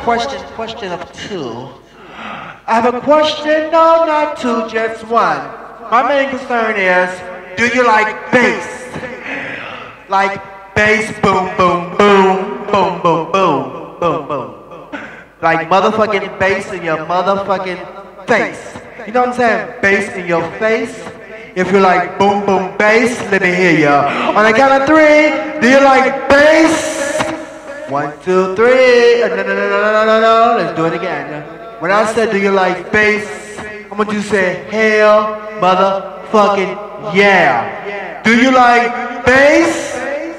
question, question of two. I have a question, no, not two, just one. My main concern is, do you like bass? Like bass, boom, boom, boom, boom, boom, boom, boom, boom. Like motherfucking bass in your motherfucking face. You know what I'm saying? Bass in your face. If you like boom, boom, bass, let me hear ya. On the count of three, do you like bass? One, two, three. No, no, no, no, no, no, no. Let's do it again. When I said, do you like bass? I'm gonna just say, hell, motherfucking yeah. Do you like bass?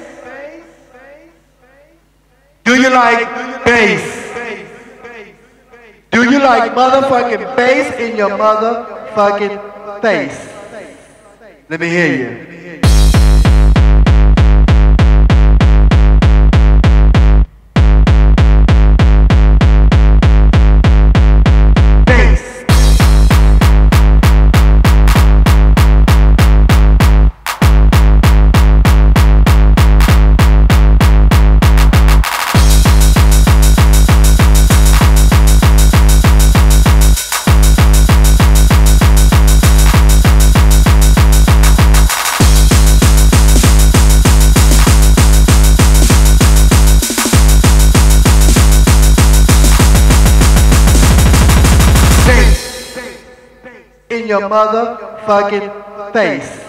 Do you like bass? Do you like motherfucking bass in your motherfucking face? Let me hear you. In your motherfucking face.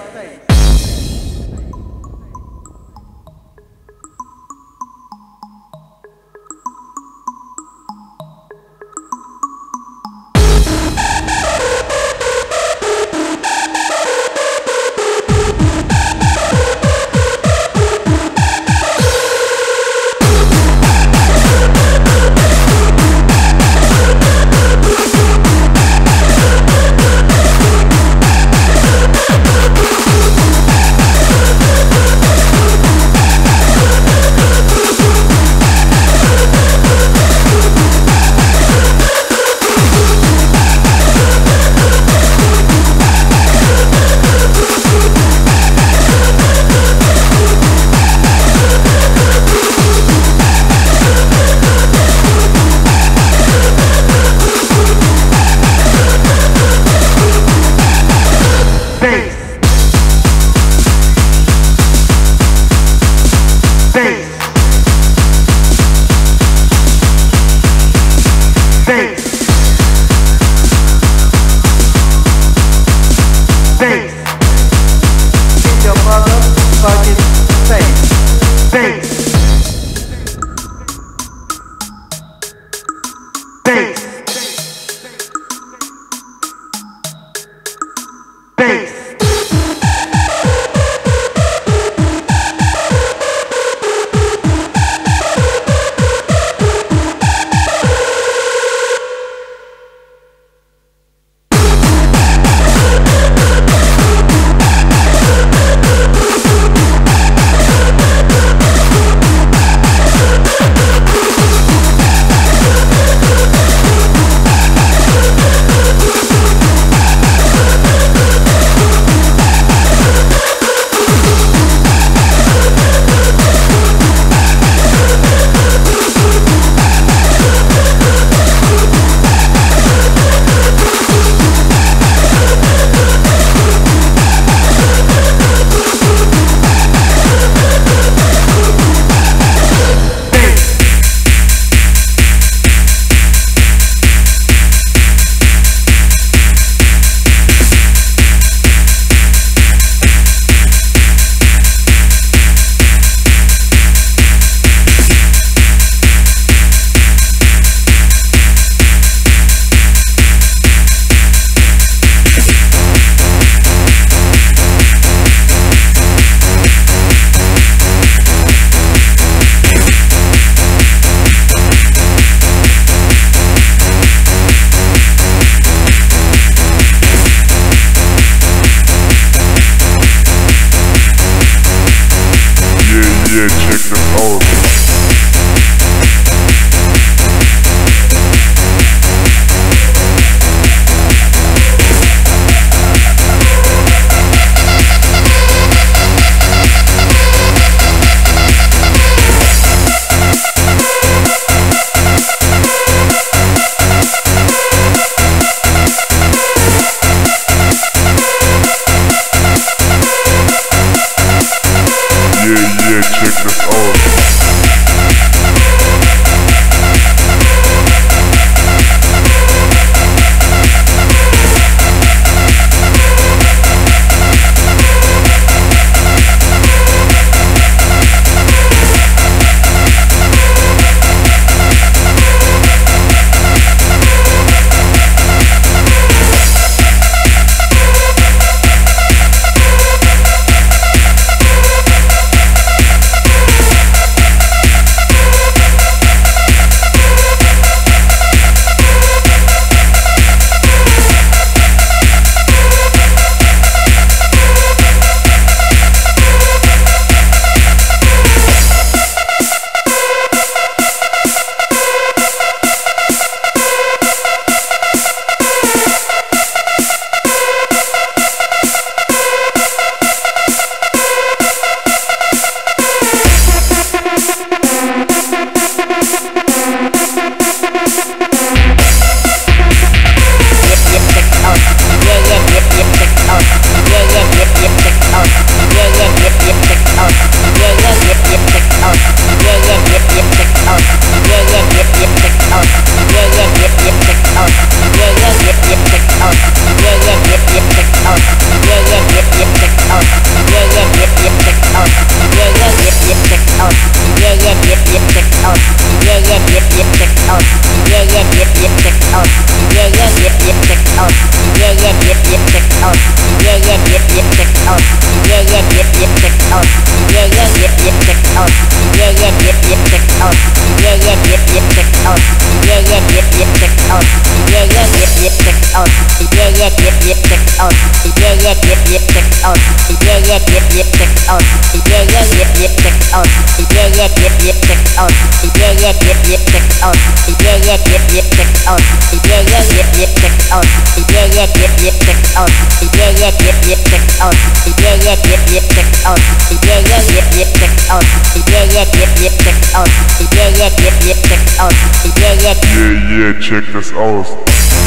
Yeah, yeah, check this out.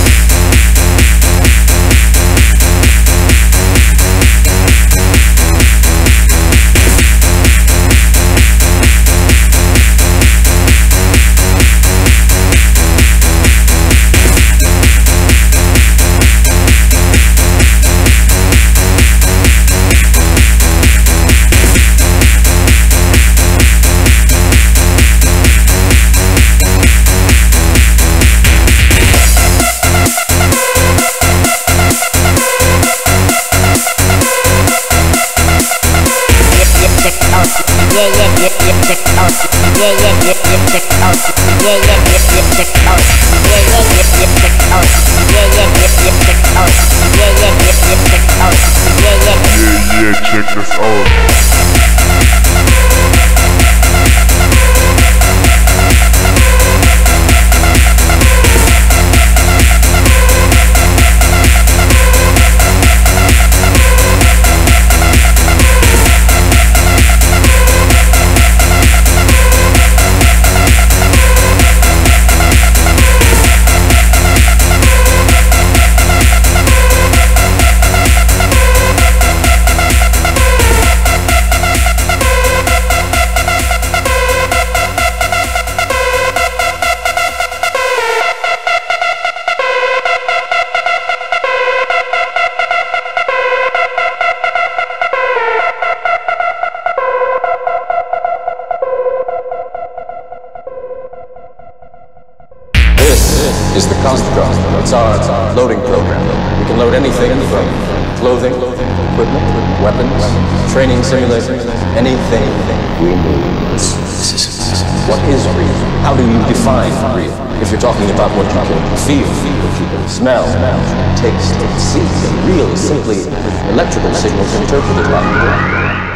Is the construct. It's our loading program. We can load anything from clothing, equipment, weapons, training simulators, anything we need. What is real? How do you define real? If you're talking about what you can feel, what you can smell, taste, see, then real is simply electrical signals interpreted by you.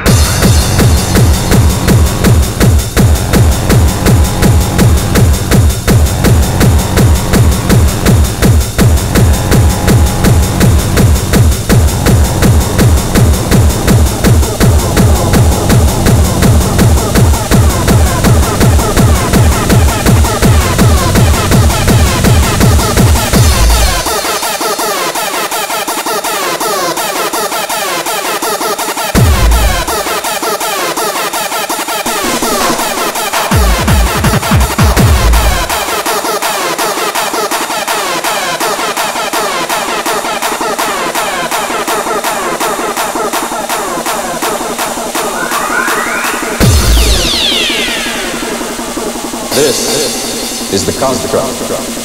This is the construct.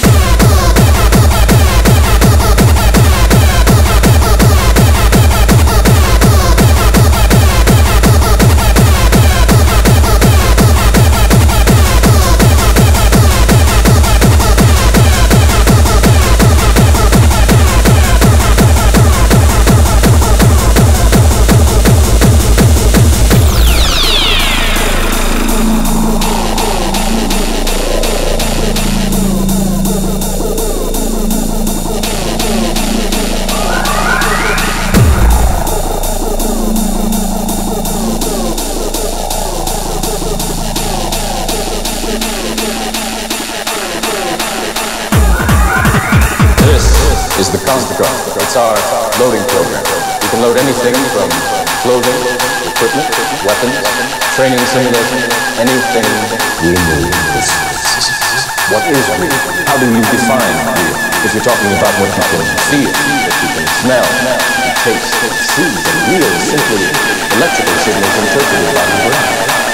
Is the construct. It's our loading program. We can load anything from clothing, equipment, weapons, training simulation, anything we need. What is real? How do you define real? If you're talking about what you can feel, what you can smell, taste, see, then real is simply electrical signals interpreted by the brain.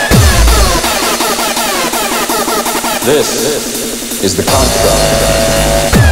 This is the construct.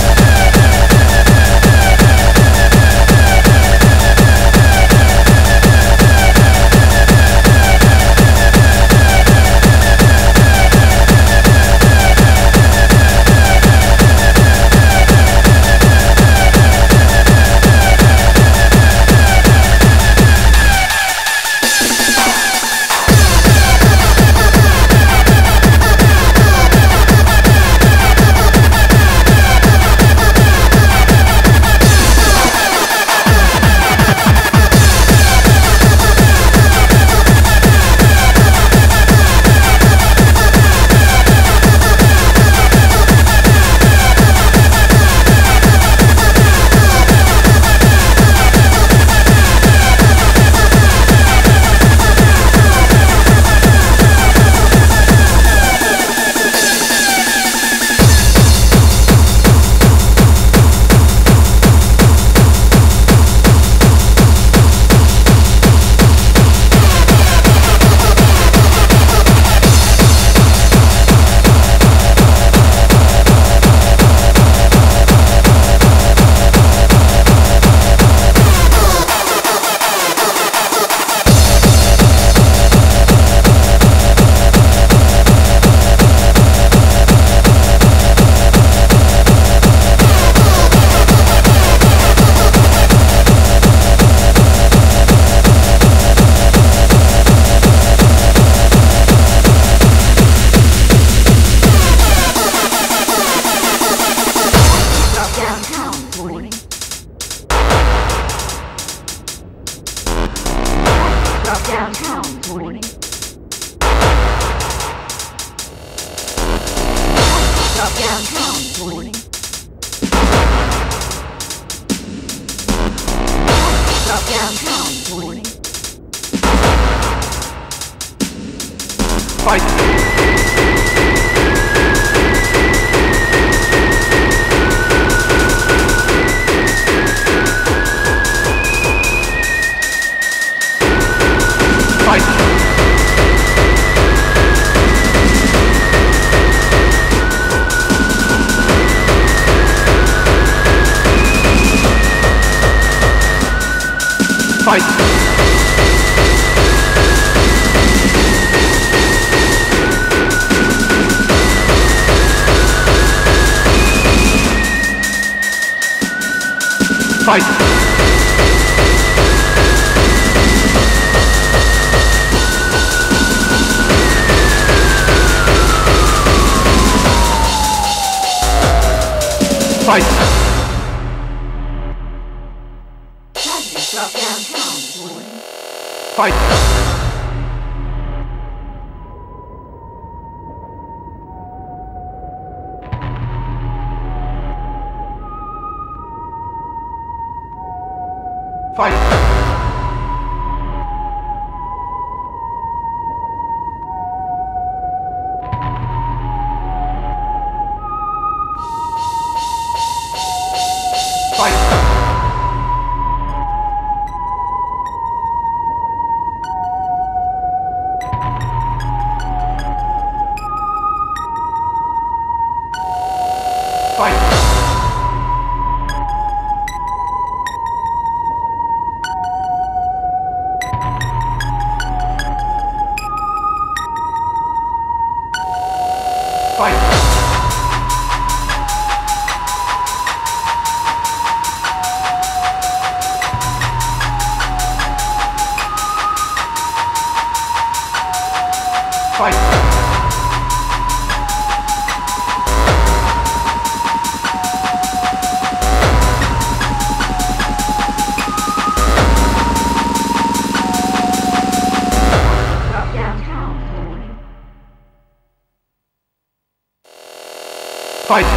downtown this morning. Drop downtown this morning. Drop downtown this morning. Fight! Fight! Fight! Fight! Fight! Tragedy struck downtown this morning. Fight! Fight! Fight! Fight! Fight! Fight! Drop downtown this morning. Fight!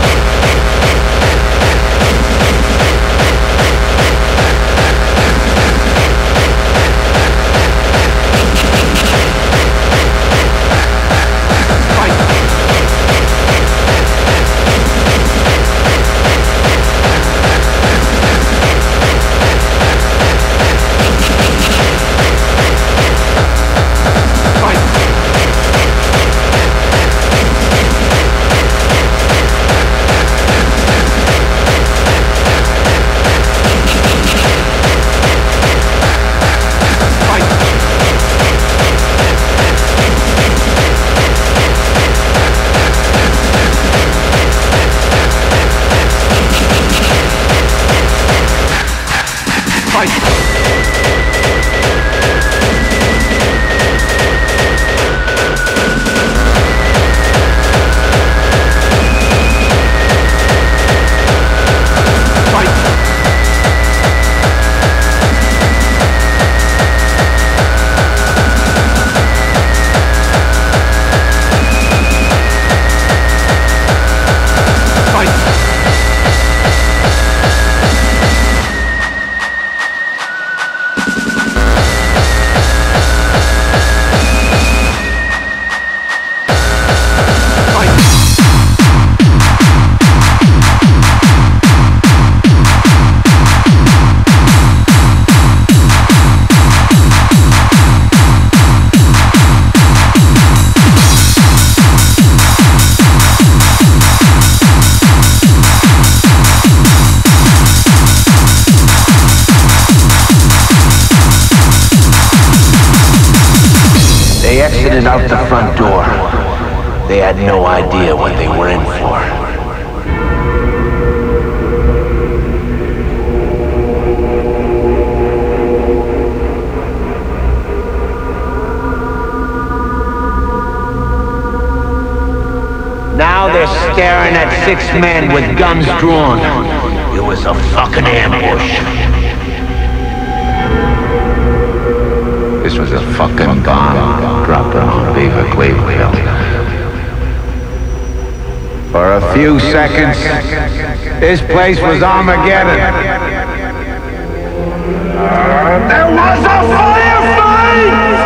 They exited out the front door. They had no idea what they were in for. Now they're staring at six men with guns drawn. It was a fucking ambush. This was a fucking bomb dropped on Beaver Cleveland. For a few seconds, this place was Armageddon. Uh, there was a firefight!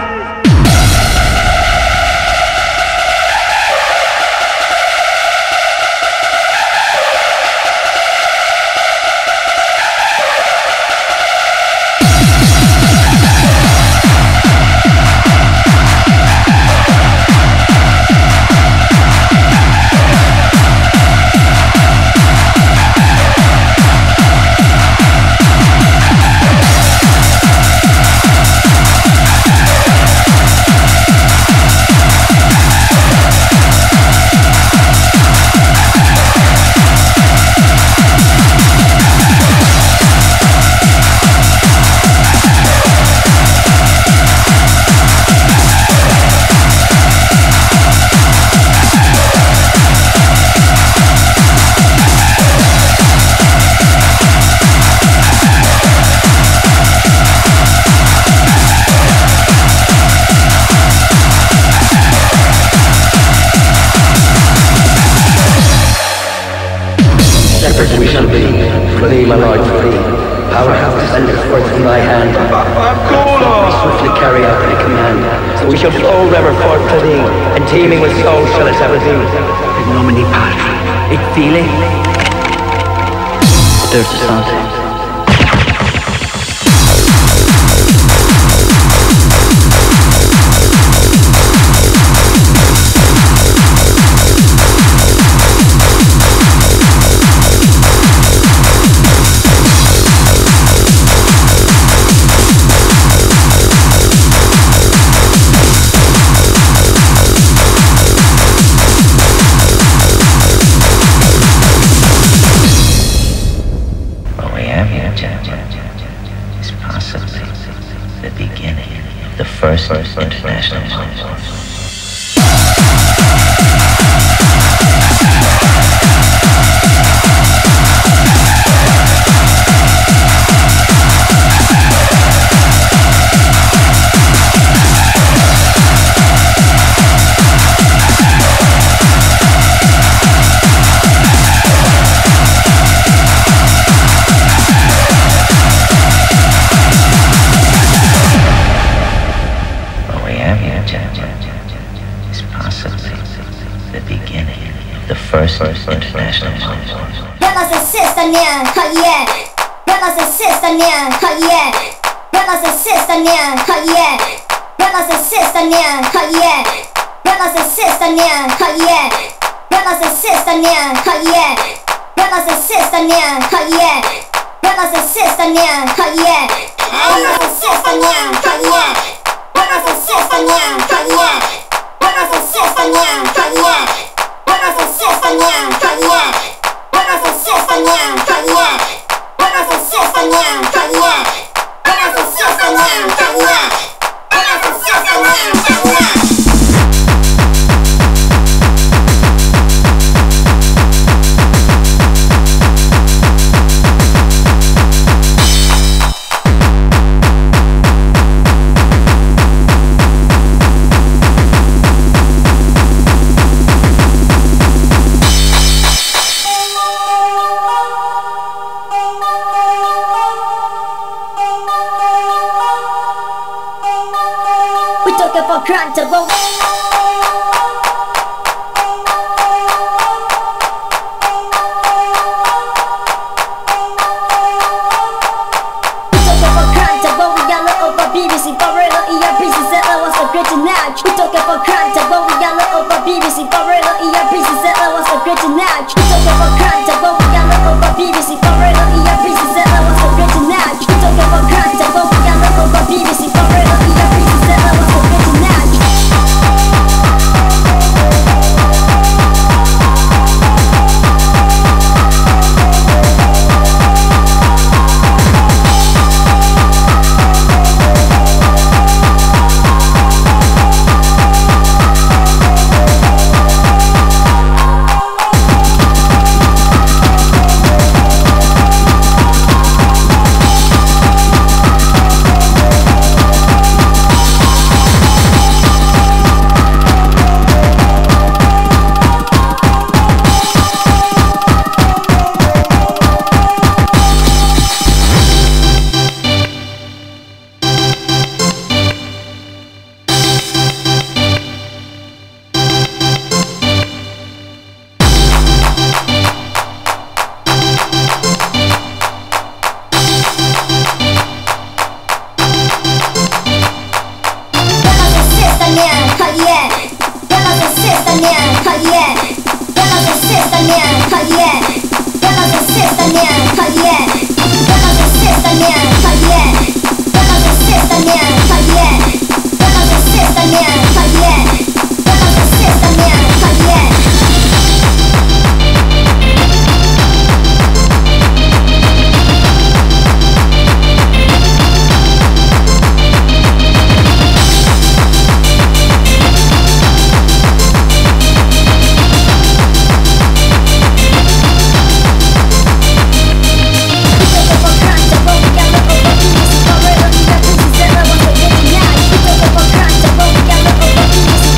Teeming with souls shall it ever be. In nomine Patri, it feeling. There's a something. First International Conference. First International Conference. Brothers and sisters now, oh yeah. Brothers and sisters now, oh yeah. Brothers and sisters now, oh yeah. Brothers and sisters now, oh yeah. Brothers and sisters now, oh yeah. Brothers and sisters now, oh yeah. Brothers and sisters now, oh yeah. Brothers and sisters now, oh yeah. Brothers and sisters now, oh yeah. Brothers and sisters now, oh yeah. Brothers and sisters now, oh yeah. Brothers and sisters now, oh yeah. Brothers and sisters now, oh yeah. Brothers and sisters now, oh yeah. Brothers and sisters now, oh yeah. Brothers and sisters now, oh yeah. For granted, but B B C for real, E R P C said I was a great match. We took it for granted, but we got look over B B C for real, E R P C said I was a great match. We took it for granted, but we got look over B B C for real, E R P C said I was a great match. We took it for granted, but we got look over B B C for real, E R P C said I was a great match. We'll be right back.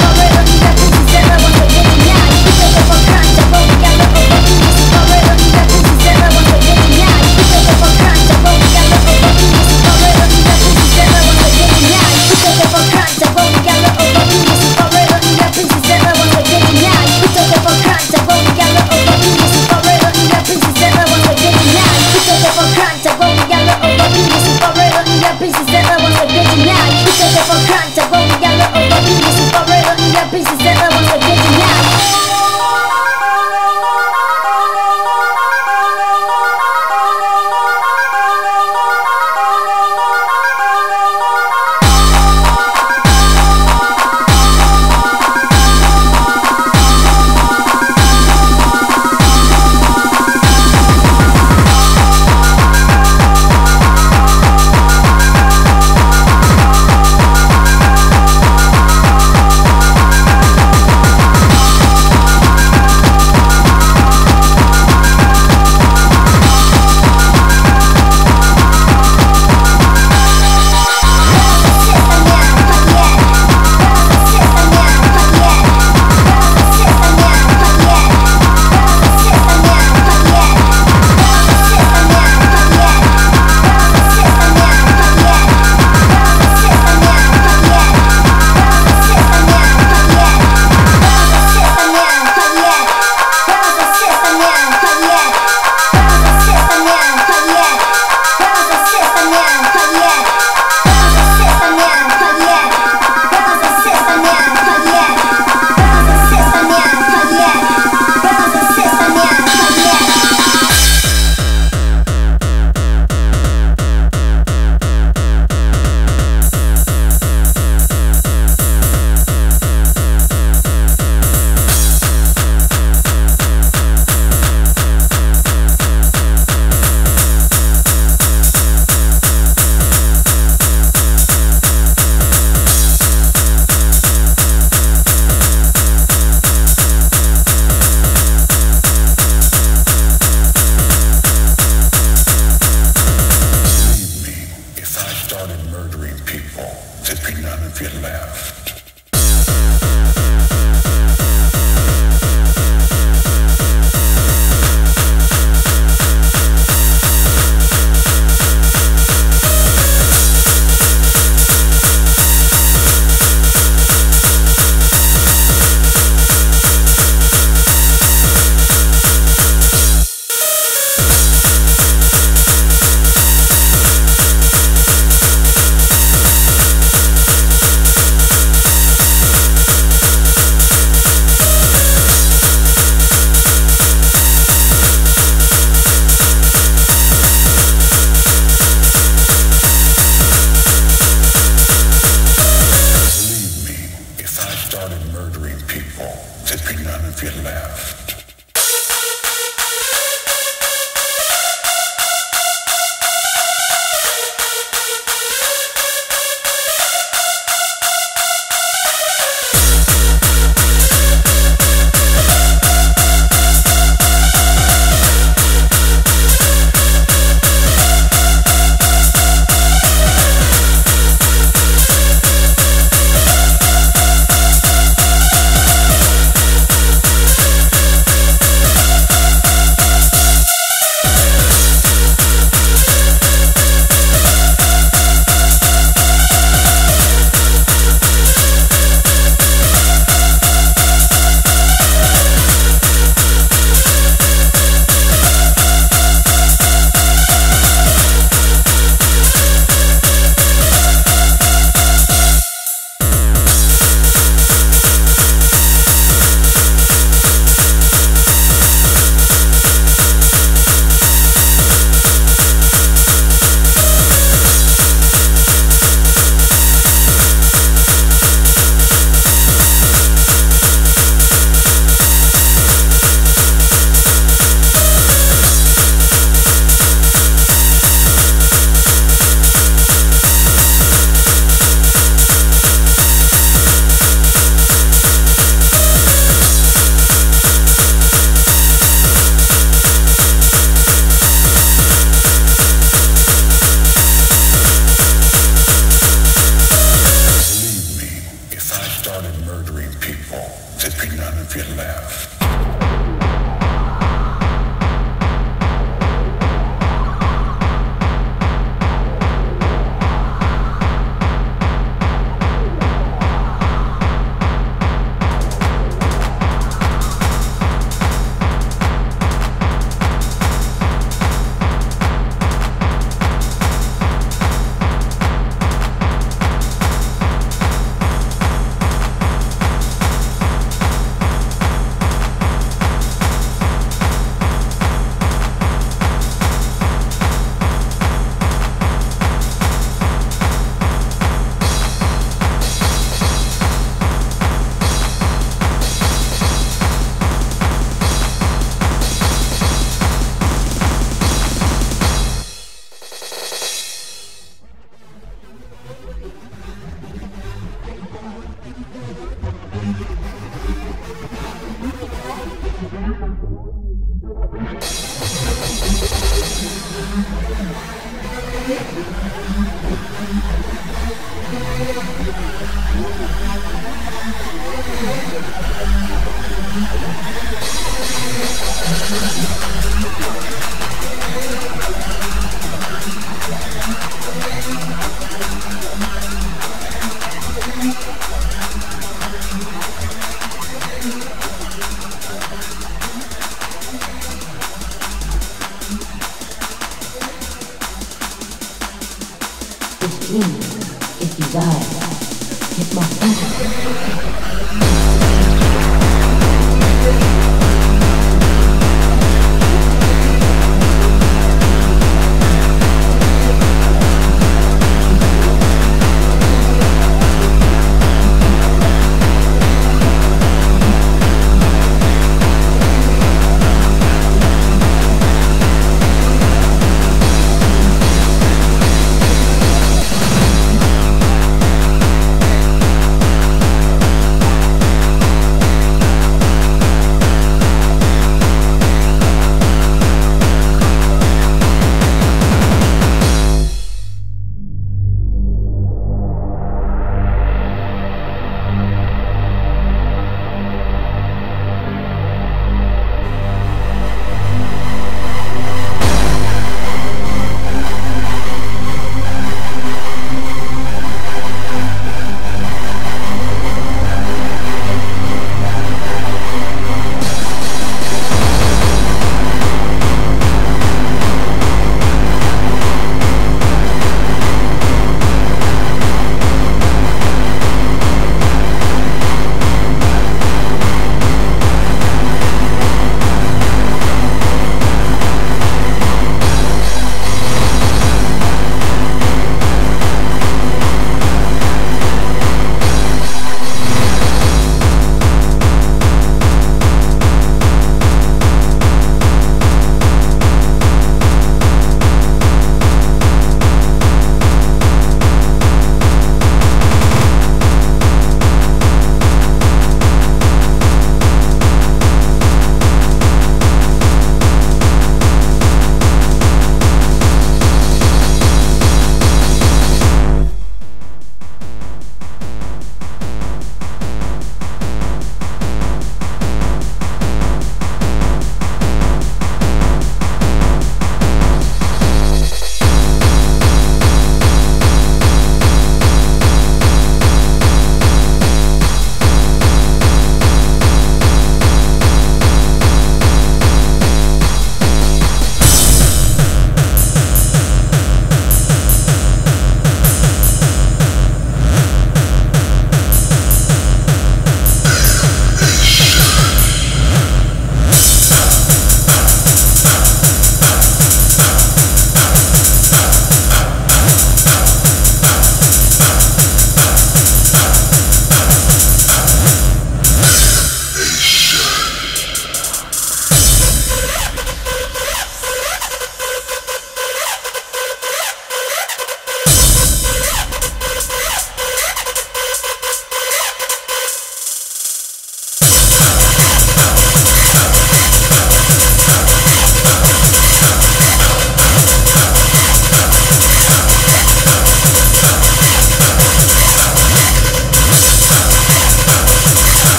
dream is desire. It must enter.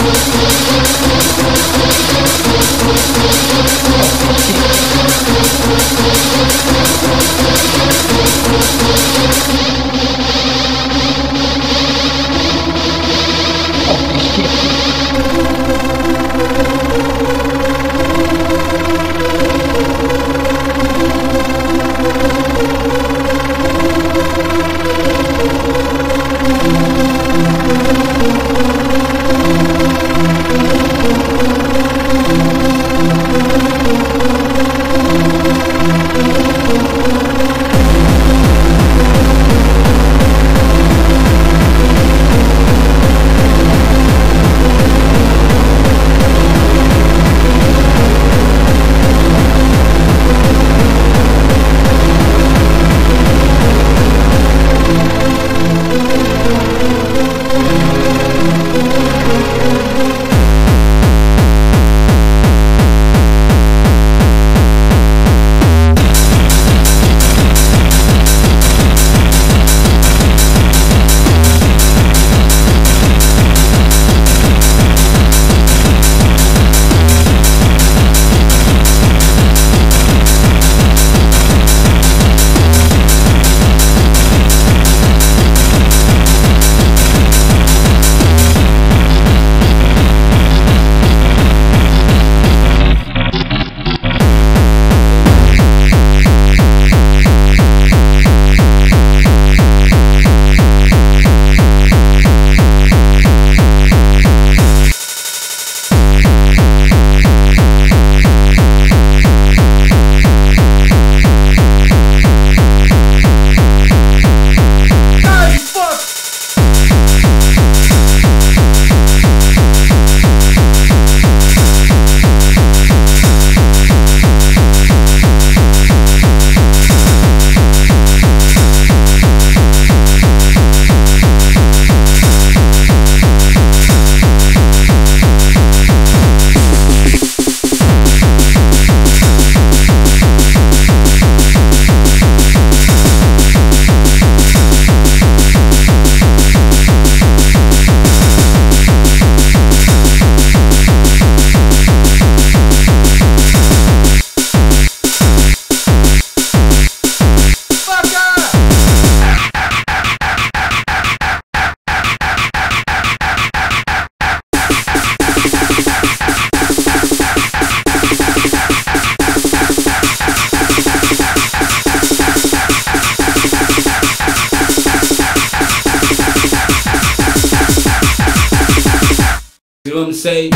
You know what I'm saying?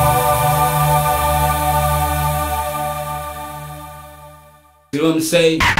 You know what I'm saying?